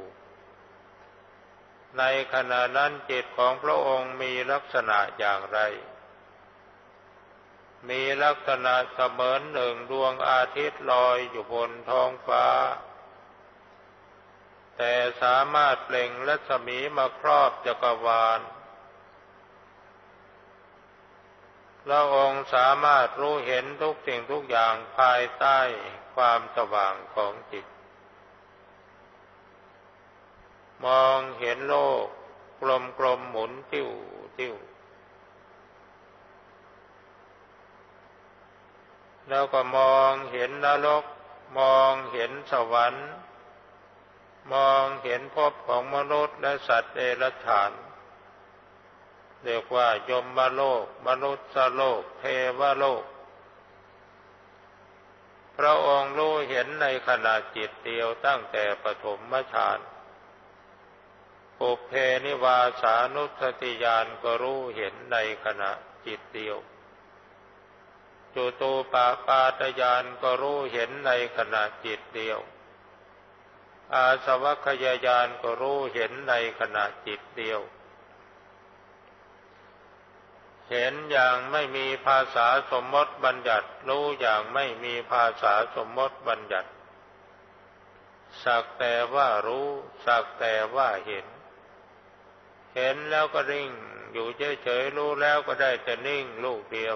ในขณะนั้นจิตของพระองค์มีลักษณะอย่างไรมีลักษณะเสมือนหนึ่งดวงอาทิตย์ลอยอยู่บนท้องฟ้าแต่สามารถเปล่งรัศมีมาครอบจักรวาลพระองค์สามารถรู้เห็นทุกสิ่งทุกอย่างภายใต้ความสว่างของจิตมองเห็นโลกกลมๆหมุนติ้วติ้วแล้วก็มองเห็นนรกมองเห็นสวรรค์มองเห็นภพของมนุษย์และสัตว์เดรัจฉานเรียกว่ายมโลกมนุษย์โลกเทวโลกพระองค์รู้เห็นในขณะจิตเดียวตั้งแต่ปฐมฌานปุพเพนิวาสานุสติญาณก็รู้เห็นในขณะจิตเดียวจุตูปปาตญาณก็รู้เห็นในขณะจิตเดียวอาสวัคยญาณก็รู้เห็นในขณะจิตเดียวเห็นอย่างไม่มีภาษาสมมติบัญญัติรู้อย่างไม่มีภาษาสมมติบัญญัติสักแต่ว่ารู้สักแต่ว่าเห็นเห็นแล้วก็นิ่งอยู่เฉยๆรู้แล้วก็ได้แต่นิ่งลูกเดียว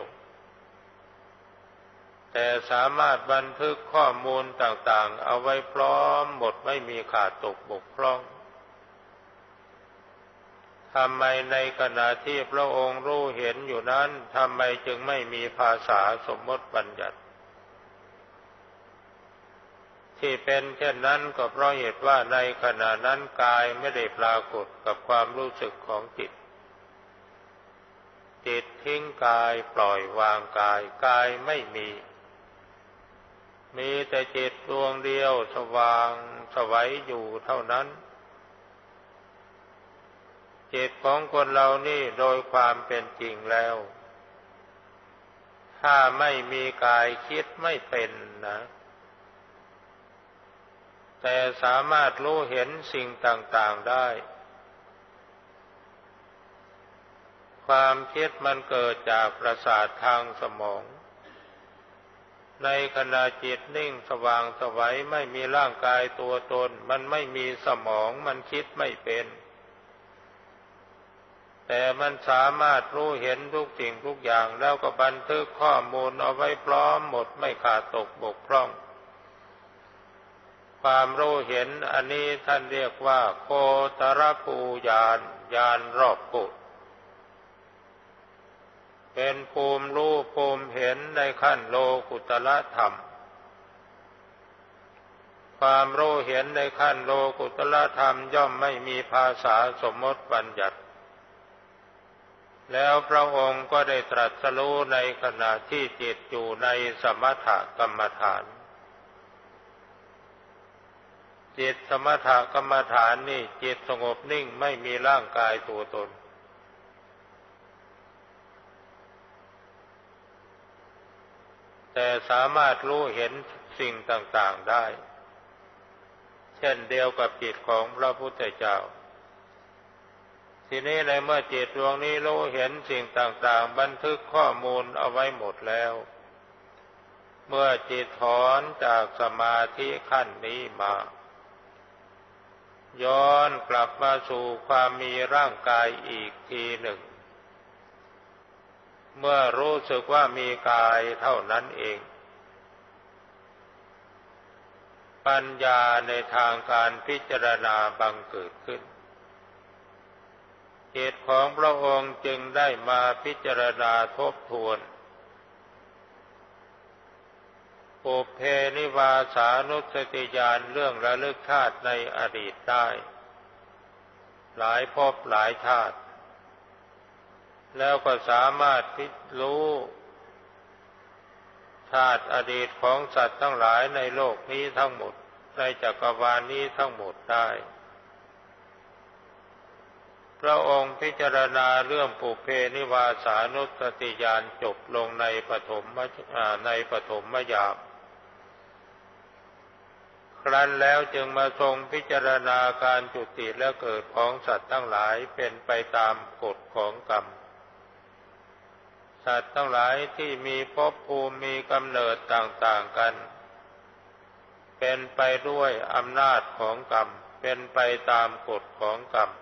แต่สามารถบันทึกข้อมูลต่างๆเอาไว้พร้อมหมดไม่มีขาดตกบกพร่องทำไมในขณะที่พระองค์รู้เห็นอยู่นั้นทำไมจึงไม่มีภาษาสมมติบัญญัติที่เป็นเช่นนั้นก็เพราะเหตุว่าในขณะนั้นกายไม่ได้ปรากฏกับความรู้สึกของจิตจิตทิ้งกายปล่อยวางกายกายไม่มีแต่จิตดวงเดียวสว่างไสวอยู่เท่านั้นจิตของคนเรานี่โดยความเป็นจริงแล้วถ้าไม่มีกายคิดไม่เป็นนะแต่สามารถรู้เห็นสิ่งต่างๆได้ความคิดมันเกิดจากประสาททางสมองในขณะจิตนิ่งสว่างไสวไม่มีร่างกายตัวตนมันไม่มีสมองมันคิดไม่เป็นแต่มันสามารถรู้เห็นทุกสิ่งทุกอย่างแล้วก็บันทึกข้อมูลเอาไว้พร้อมหมดไม่ขาดตกบกพร่องความรู้เห็นอันนี้ท่านเรียกว่าโคตรภูญาณญาณรอบกุฏเป็นภูมิรู้ภูมิเห็นในขั้นโลกุตละธรรมความรู้เห็นในขั้นโลกุตละธรรมย่อมไม่มีภาษาสมมติบัญญัติแล้วพระองค์ก็ได้ตรัสรู้ในขณะที่จิตอยู่ในสมถกรรมฐานจิตสมถกรรมฐานนี่จิตสงบนิ่งไม่มีร่างกายตัวตนแต่สามารถรู้เห็นสิ่งต่างๆได้เช่นเดียวกับจิตของพระพุทธเจ้าทีนี้ในเมื่อจิตดวงนี้รู้เห็นสิ่งต่างๆบันทึกข้อมูลเอาไว้หมดแล้วเมื่อจิตถอนจากสมาธิขั้นนี้มาย้อนกลับมาสู่ความมีร่างกายอีกทีหนึ่งเมื่อรู้สึกว่ามีกายเท่านั้นเองปัญญาในทางการพิจารณาบังเกิดขึ้นจิตของพระองค์จึงได้มาพิจารณาทบทวนปุพเพนิวาสานุสติญาณเรื่องระลึกชาติในอดีตได้หลายภพหลายชาติแล้วก็สามารถพิจรู้ชาติอดีตของสัตว์ทั้งหลายในโลกนี้ทั้งหมดในจักรวาลนี้ทั้งหมดได้พระองค์พิจารณาเรื่องปุพเพนิวาสานุสติญาณจบลงในปฐมยามครั้นแล้วจึงมาทรงพิจารณาการจุติและเกิดของสัตว์ทั้งหลายเป็นไปตามกฎของกรรมสัตว์ทั้งหลายที่มีภพภูมิมีกำเนิดต่างๆกันเป็นไปด้วยอำนาจของกรรมเป็นไปตามกฎของกรรม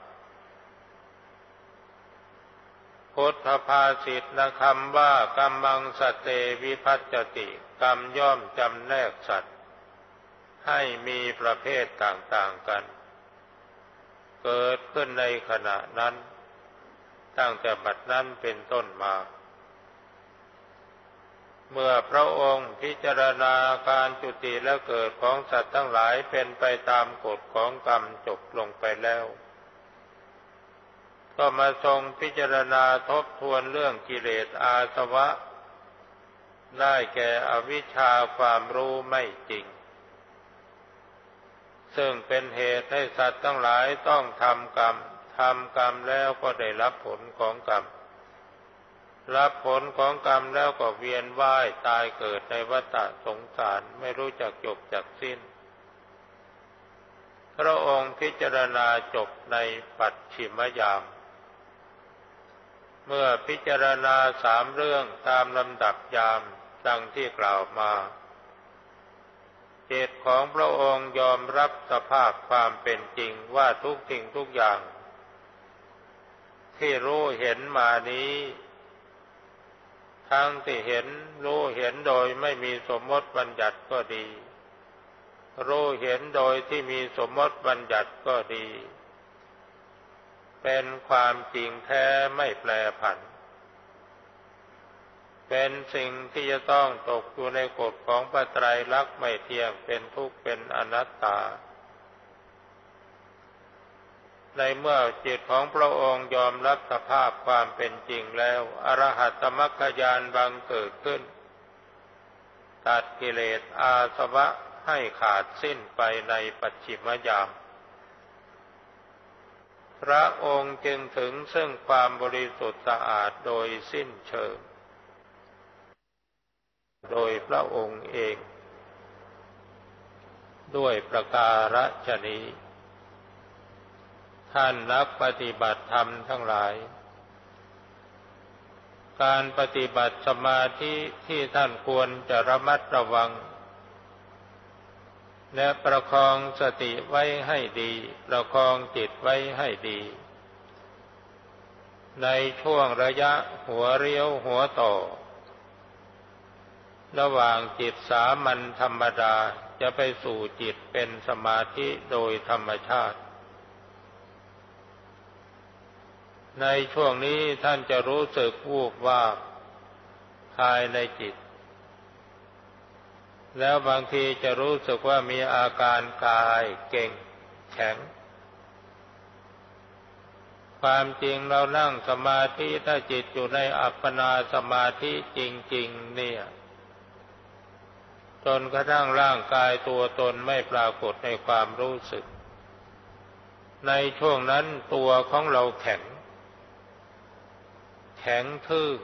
พุทธภาษิตนะคำว่ากัมมังสเตวิภัจจติกรรมย่อมจำแนกสัตว์ให้มีประเภทต่างๆกันเกิดขึ้นในขณะนั้นตั้งแต่บัดนั้นเป็นต้นมาเมื่อพระองค์พิจารณาการจุติและเกิดของสัตว์ทั้งหลายเป็นไปตามกฎของกรรมจบลงไปแล้วก็มาทรงพิจารณาทบทวนเรื่องกิเลสอาสวะได้แก่อวิชชาความรู้ไม่จริงซึ่งเป็นเหตุให้สัตว์ทั้งหลายต้องทำกรรมแล้วก็ได้รับผลของกรรมรับผลของกรรมแล้วก็เวียนว่ายตายเกิดในวัฏสงสารไม่รู้จักจบจักสิ้นพระองค์พิจารณาจบในปัจฉิมยามเมื่อพิจารณา3 เรื่องตามลำดับยามดังที่กล่าวมาจิตของพระองค์ยอมรับสภาพความเป็นจริงว่าทุกสิ่งทุกอย่างที่รู้เห็นมานี้ทั้งที่เห็นรู้เห็นโดยไม่มีสมมติบัญญัติก็ดีรู้เห็นโดยที่มีสมมติบัญญัติก็ดีเป็นความจริงแท้ไม่แปรผันเป็นสิ่งที่จะต้องตกอยู่ในกฎของพระไตรลักษณ์ไม่เที่ยงเป็นทุกข์เป็นอนัตตาในเมื่อจิตของพระองค์ยอมรับสภาพความเป็นจริงแล้วอรหัตมรรคญาณบังเกิดขึ้นตัดกิเลสอาสวะให้ขาดสิ้นไปในปัจฉิมยามพระองค์จึงถึงซึ่งความบริสุทธิ์สะอาดโดยสิ้นเชิงโดยพระองค์เองด้วยประการฉะนี้ท่านนักปฏิบัติธรรมทั้งหลายการปฏิบัติสมาธิที่ท่านควรจะระมัดระวังและประคองสติไว้ให้ดีประคองจิตไว้ให้ดีในช่วงระยะหัวเรียวหัวต่อระหว่างจิตสามัญธรรมดาจะไปสู่จิตเป็นสมาธิโดยธรรมชาติในช่วงนี้ท่านจะรู้สึกวูบวาบภายในจิตแล้วบางทีจะรู้สึกว่ามีอาการกายเก่งแข็งความจริงเรานั่งสมาธิถ้าจิตอยู่ในอัปปนาสมาธิจริงๆเนี่ยจนกระทั่งร่างกายตัวตนไม่ปรากฏในความรู้สึกในช่วงนั้นตัวของเราแข็งทื่อ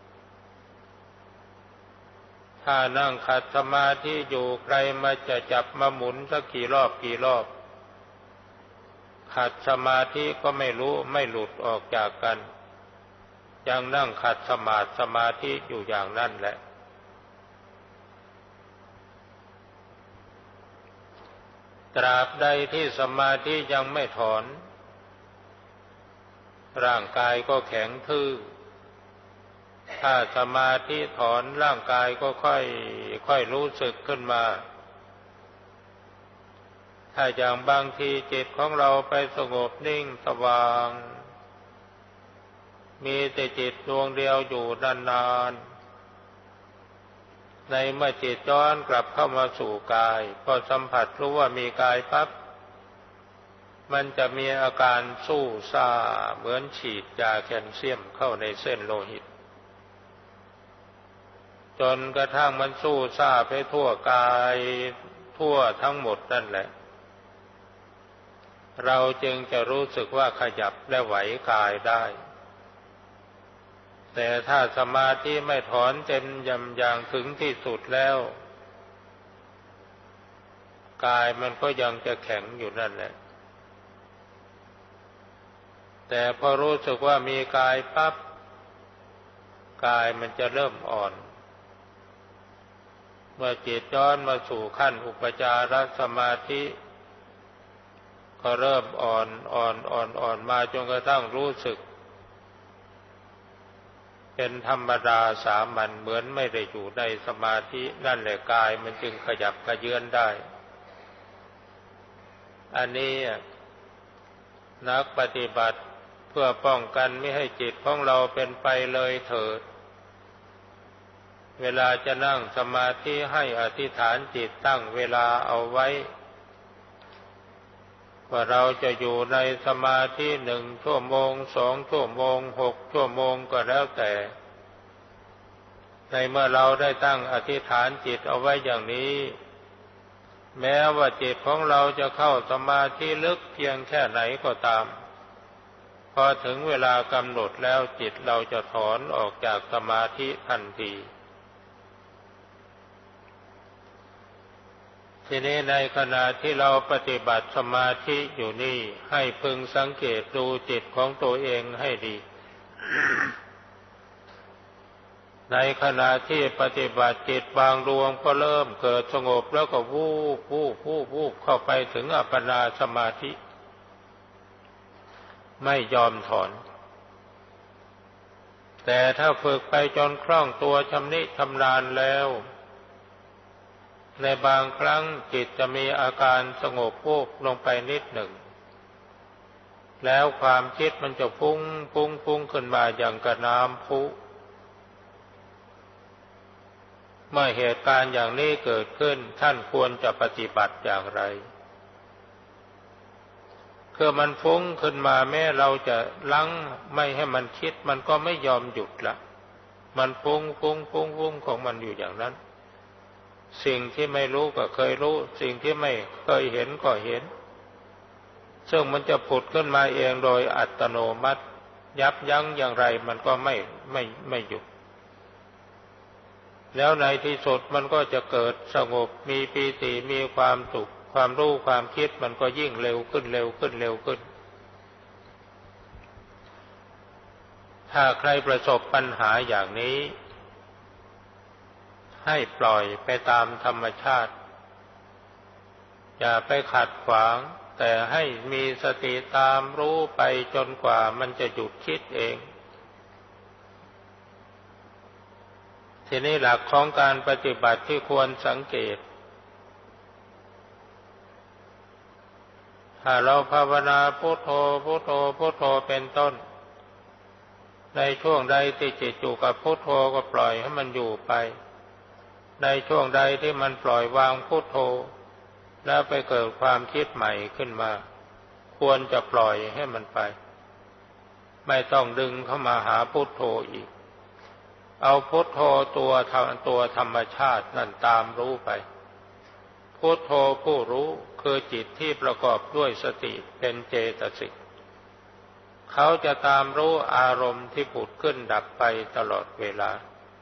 ถ้านั่งขัดสมาธิอยู่ใครมาจะจับมาหมุนสักกี่รอบขัดสมาธิก็ไม่รู้ไม่หลุดออกจากกันยังนั่งขัดสมาธิอยู่อย่างนั้นแหละตราบใดที่สมาธิยังไม่ถอนร่างกายก็แข็งทื่อถ้าสมาธิถอนร่างกายก็ค่อยรู้สึกขึ้นมาถ้าอย่างบางทีจิตของเราไปสงบนิ่งสว่างมีแต่จิตดวงเดียวอยู่นานๆในเมื่อจิตย้อนกลับเข้ามาสู่กายพอสัมผัสรู้ว่ามีกายปั๊บมันจะมีอาการสู้ซ่าเหมือนฉีดยาแคลเซียมเข้าในเส้นโลหิตจนกระทั่งมันสู้ซ่าไปทั่วกายทั่วทั้งหมดนั่นแหละเราจึงจะรู้สึกว่าขยับและไหวกายได้แต่ถ้าสมาธิไม่ถอนเต็มอย่างถึงที่สุดแล้วกายมันก็ยังจะแข็งอยู่นั่นแหละแต่พอรู้สึกว่ามีกายปั๊บกายมันจะเริ่มอ่อนเมื่อจิตย้อนมาสู่ขั้นอุปจารสมาธิก็เริ่มอ่อนมาจนกระทั่งรู้สึกเป็นธรรมดาสามัญเหมือนไม่ได้อยู่ในสมาธินั่นแหละกายมันจึงขยับกระเยื้อนได้อันนี้นักปฏิบัติเพื่อป้องกันไม่ให้จิตของเราเป็นไปเลยเถิดเวลาจะนั่งสมาธิให้อธิษฐานจิตตั้งเวลาเอาไว้ว่าเราจะอยู่ในสมาธิ1 ชั่วโมง2 ชั่วโมง6 ชั่วโมงก็แล้วแต่ในเมื่อเราได้ตั้งอธิษฐานจิตเอาไว้อย่างนี้แม้ว่าจิตของเราจะเข้าสมาธิลึกเพียงแค่ไหนก็ตามพอถึงเวลากำหนดแล้วจิตเราจะถอนออกจากสมาธิทันทีทีนี้ในขณะที่เราปฏิบัติสมาธิอยู่นี่ให้พึงสังเกตดูจิตของตัวเองให้ดี ในขณะที่ปฏิบัติจิตบางดวงก็เริ่มเกิดสงบแล้วก็วูบเข้าไปถึงอัปปนาสมาธิไม่ยอมถอนแต่ถ้าฝึกไปจนคล่องตัวชำนิชำนาญแล้วในบางครั้งจิตจะมีอาการสงบวูบลงไปนิดหนึ่งแล้วความคิดมันจะพุ่งขึ้นมาอย่างกระน้ำพุเมื่อเหตุการณ์อย่างนี้เกิดขึ้นท่านควรจะปฏิบัติอย่างไรคือมันฟุ้งขึ้นมาแม้เราจะลังไม่ให้มันคิดมันก็ไม่ยอมหยุดละมันฟุ้งของมันอยู่อย่างนั้นสิ่งที่ไม่รู้ก็เคยรู้สิ่งที่ไม่เคยเห็นก็เห็นซึ่งมันจะผุดขึ้นมาเองโดยอัตโนมัติยับยั้งอย่างไรมันก็ไม่หยุดแล้วในที่สุดมันก็จะเกิดสงบมีปีติมีความสุขความรู้ความคิดมันก็ยิ่งเร็วขึ้นถ้าใครประสบปัญหาอย่างนี้ให้ปล่อยไปตามธรรมชาติอย่าไปขัดขวางแต่ให้มีสติตามรู้ไปจนกว่ามันจะหยุดคิดเองทีนี้หลักของการปฏิบัติที่ควรสังเกตถ้าเราภาวนาพุทโธเป็นต้นในช่วงใดที่จิตอยู่กับพุทโธก็ปล่อยให้มันอยู่ไปในช่วงใดที่มันปล่อยวางพุทโธแล้วไปเกิดความคิดใหม่ขึ้นมาควรจะปล่อยให้มันไปไม่ต้องดึงเข้ามาหาพุทโธอีกเอาพุทโธตัวธรรมชาตินั่นตามรู้ไปพุทโธผู้รู้คือจิตที่ประกอบด้วยสติเป็นเจตสิกเขาจะตามรู้อารมณ์ที่ผุดขึ้นดับไปตลอดเวลา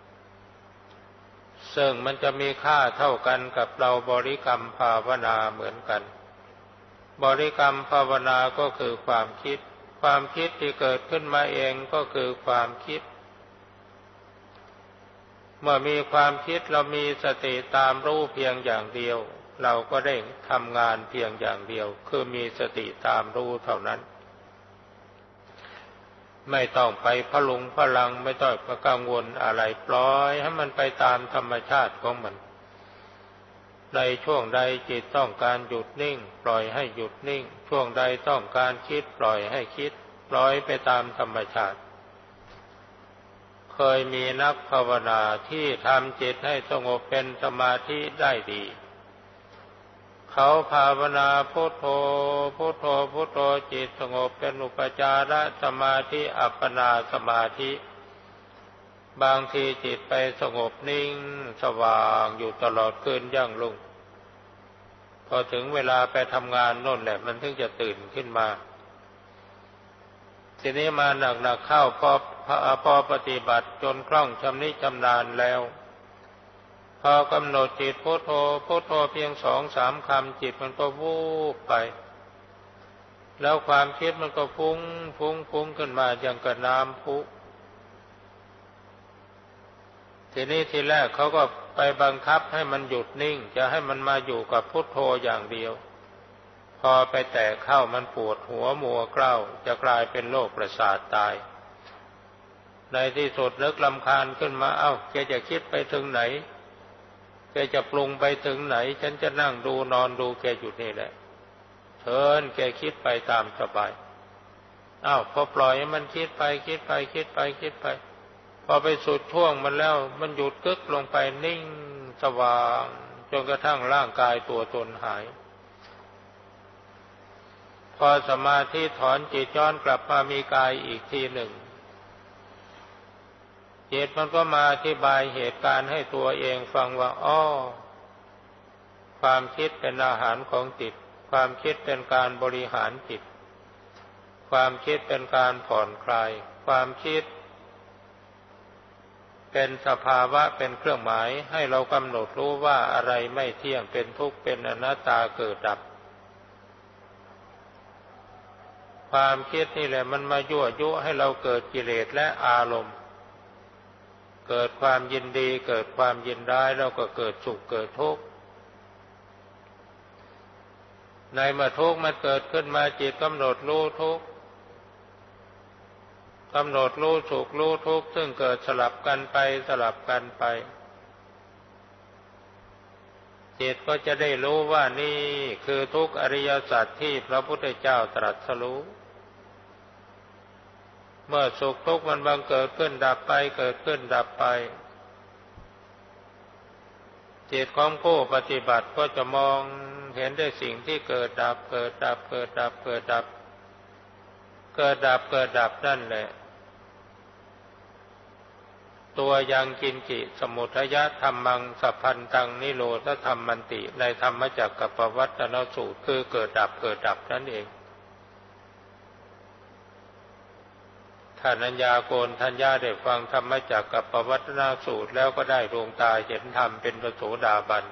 ซึ่งมันจะมีค่าเท่ากันกับเราบริกรรมภาวนาเหมือนกันบริกรรมภาวนาก็คือความคิดที่เกิดขึ้นมาเองก็คือความคิดเมื่อมีความคิดเรามีสติตามรู้เพียงอย่างเดียวเราก็ได้ทำงานเพียงอย่างเดียวคือมีสติตามรู้เท่านั้นไม่ต้องไปพลุงพลังไม่ต้องไปกังวลอะไรปล่อยให้มันไปตามธรรมชาติของมันในช่วงใดจิตต้องการหยุดนิ่งปล่อยให้หยุดนิ่งช่วงใดต้องการคิดปล่อยให้คิดปล่อยไปตามธรรมชาติเคยมีนักภาวนาที่ทำจิตให้สงบเป็นสมาธิได้ดีเขาภาวนาพุทโธจิตสงบเป็นอุปจารสมาธิอัปปนาสมาธิบางทีจิตไปสงบนิ่งสว่างอยู่ตลอดคืนยั่งรุ่งพอถึงเวลาไปทำงานโน่นแหละมันถึงจะตื่นขึ้นมาทีนี้มาหนักเข้าพอปฏิบัติจนคล่องชำนิชำนาญแล้วพอกำหนดจิตพุทโธเพียง2-3 คำจิตมันก็วูบไปแล้วความคิดมันก็ฟุ้งขึ้นมาอย่างกับน้ำพุทีนี้ทีแรกเขาก็ไปบังคับให้มันหยุดนิ่งจะให้มันมาอยู่กับพุทโธอย่างเดียวพอไปแตะเข้ามันปวดหัวมัวเกล้าจะกลายเป็นโรคประสาทตายในที่สุดนึกรำคาญขึ้นมาแกจะคิดไปถึงไหนแกจะปรุงไปถึงไหนฉันจะนั่งดูนอนดูแกอยู่นี่แหละเชิญแกคิดไปตามสบายพอปล่อยให้มันคิดไปพอไปสุดช่วงมันแล้วมันหยุดกึกลงไปนิ่งสว่างจนกระทั่งร่างกายตัวตนหายพอสมาธิถอนจิตย้อนกลับมามีกายอีกทีหนึ่งจิตมันก็มาอธิบายเหตุการณ์ให้ตัวเองฟังว่าอ้อความคิดเป็นอาหารของจิตความคิดเป็นการบริหารจิตความคิดเป็นการผ่อนคลายความคิดเป็นสภาวะเป็นเครื่องหมายให้เรากำหนดรู้ว่าอะไรไม่เที่ยงเป็นทุกข์เป็นอนัตตาเกิดดับความคิดนี่แหละมันมายั่วยุให้เราเกิดกิเลสและอารมณ์เกิดความยินดีเกิดความยินร้ายแล้วก็เกิดสุขเกิดทุกข์ในเมื่อทุกข์มันเกิดขึ้นมาจิตกำหนดรู้ทุกข์กำหนดรู้สุขรู้ทุกข์ซึ่งเกิดสลับกันไปสลับกันไปจิตก็จะได้รู้ว่านี่คือทุกข์อริยสัจที่พระพุทธเจ้าตรัสรู้เมื่อสุขทุกข์มันบังเกิดขึ้นดับไปเกิดขึ้นดับไปจิตของผู้ปฏิบัติก็จะมองเห็นได้สิ่งที่เกิดดับเกิดดับเกิดดับเกิดดับเกิดดับเกิดดับนั่นแหละตัวยังกินจิสมุทัยธรรมังสัพพันตังนิโรธธรรมันติในธรรมจักรปวัตตนสูตรคือเกิดดับเกิดดับนั่นเองท่านอัญญาโกณทัญญาได้ฟังธรรมจักรปวัตตนสูตรแล้วก็ได้ดวงตาเห็นธรรมเป็นพระโสดาบัน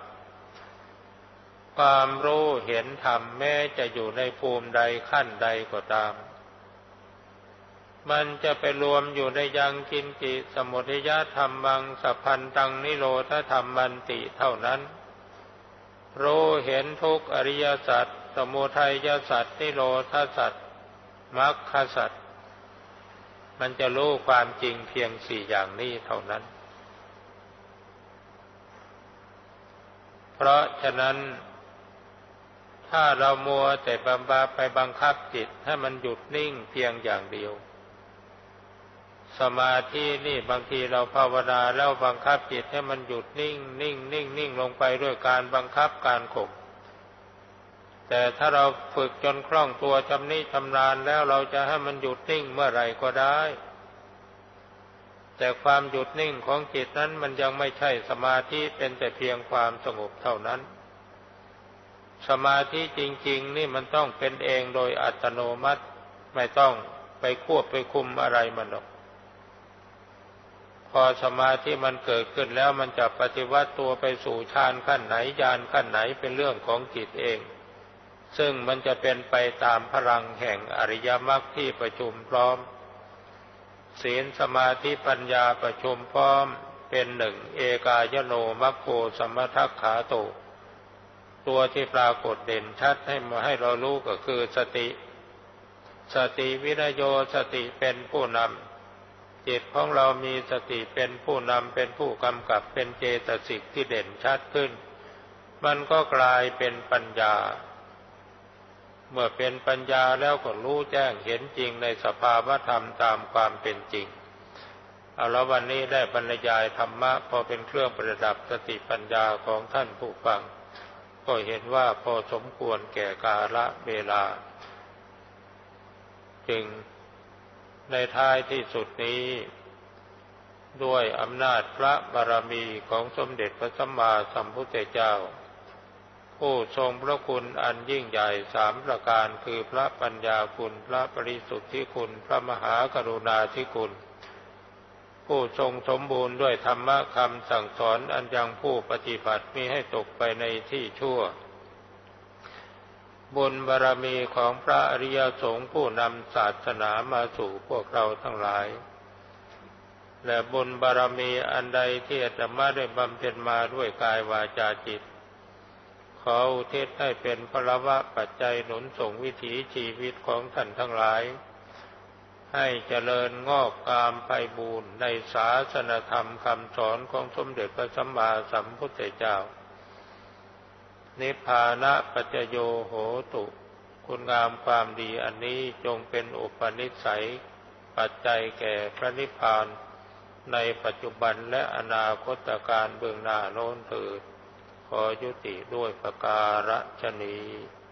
ความรู้เห็นธรรมแม้จะอยู่ในภูมิใดขั้นใดก็ตามมันจะไปรวมอยู่ในยังกินจิสมุทัยธรรมังสัพพันตังนิโรธธรรมันติเท่านั้นรู้เห็นทุกข์อริยสัจสมุทัยสัจนิโรธสัจมรรคสัจมันจะรู้ความจริงเพียงสี่อย่างนี้เท่านั้นเพราะฉะนั้นถ้าเรามัวแต่ไปบังคับจิตให้มันหยุดนิ่งเพียงอย่างเดียวสมาธินี่บางทีเราภาวนาแล้วบังคับจิตให้มันหยุดนิ่งนิ่งนิ่งนิ่งลงไปด้วยการบังคับการข่มแต่ถ้าเราฝึกจนคล่องตัวชำนิชำนาญแล้วเราจะให้มันหยุดนิ่งเมื่อไหร่ก็ได้แต่ความหยุดนิ่งของจิตนั้นมันยังไม่ใช่สมาธิเป็นแต่เพียงความสงบเท่านั้นสมาธิจริงๆนี่มันต้องเป็นเองโดยอัตโนมัติไม่ต้องไปควบไปคุมอะไรมันหรอกพอสมาธิมันเกิดขึ้นแล้วมันจะปฏิวัติตัวไปสู่ฌานขั้นไหนญาณขั้นไหนเป็นเรื่องของจิตเองซึ่งมันจะเป็นไปตามพลังแห่งอริยมรรคที่ประชุมพร้อมศีลสมาธิปัญญาประชุมพร้อมเป็นหนึ่งเอกายโนมัคโคสัมมทัคขาโตตัวที่ปรากฏเด่นชัดให้เรารู้ก็คือสติวิริยสติเป็นผู้นำจิตของเรามีสติเป็นผู้นำเป็นผู้กำกับเป็นเจตสิกที่เด่นชัดขึ้นมันก็กลายเป็นปัญญาเมื่อเป็นปัญญาแล้วก็รู้แจ้งเห็นจริงในสภาวธรรมตามความเป็นจริงเอาละวันนี้ได้บรรยายธรรมะพอเป็นเครื่องประดับสติปัญญาของท่านผู้ฟังก็เห็นว่าพอสมควรแก่กาลเวลาจึงในท้ายที่สุดนี้ด้วยอำนาจพระบารมีของสมเด็จพระสัมมาสัมพุทธเจ้าผู้ทรงพระคุณอันยิ่งใหญ่สามประการคือพระปัญญาคุณพระปริสุทธิคุณพระมหากรุณาธิคุณผู้ทรงสมบูรณ์ด้วยธรรมะคำสั่งสอนอันยังผู้ปฏิบัติมิให้ตกไปในที่ชั่วบุญบารมีของพระอริยสงฆ์ผู้นำศาสนามาสู่พวกเราทั้งหลายและบุญบารมีอันใดที่อาตมาได้บำเพ็ญมาด้วยกายวาจาจิตขออุทิศให้เป็นพลวะปัจจัยหนุนส่งวิถีชีวิตของท่านทั้งหลายให้เจริญงอกงามไพบูรณ์ในศาสนธรรมคำสอนของสมเด็จพระสัมมาสัมพุทธเจ้านิพพานะปัจจโยโหตุคุณงามความดีอันนี้จงเป็นอุปนิสัยปัจจัยแก่พระนิพพานในปัจจุบันและอนาคตการเบื้องหน้าโน้นเถิดขอยุติด้วยประการฉนี้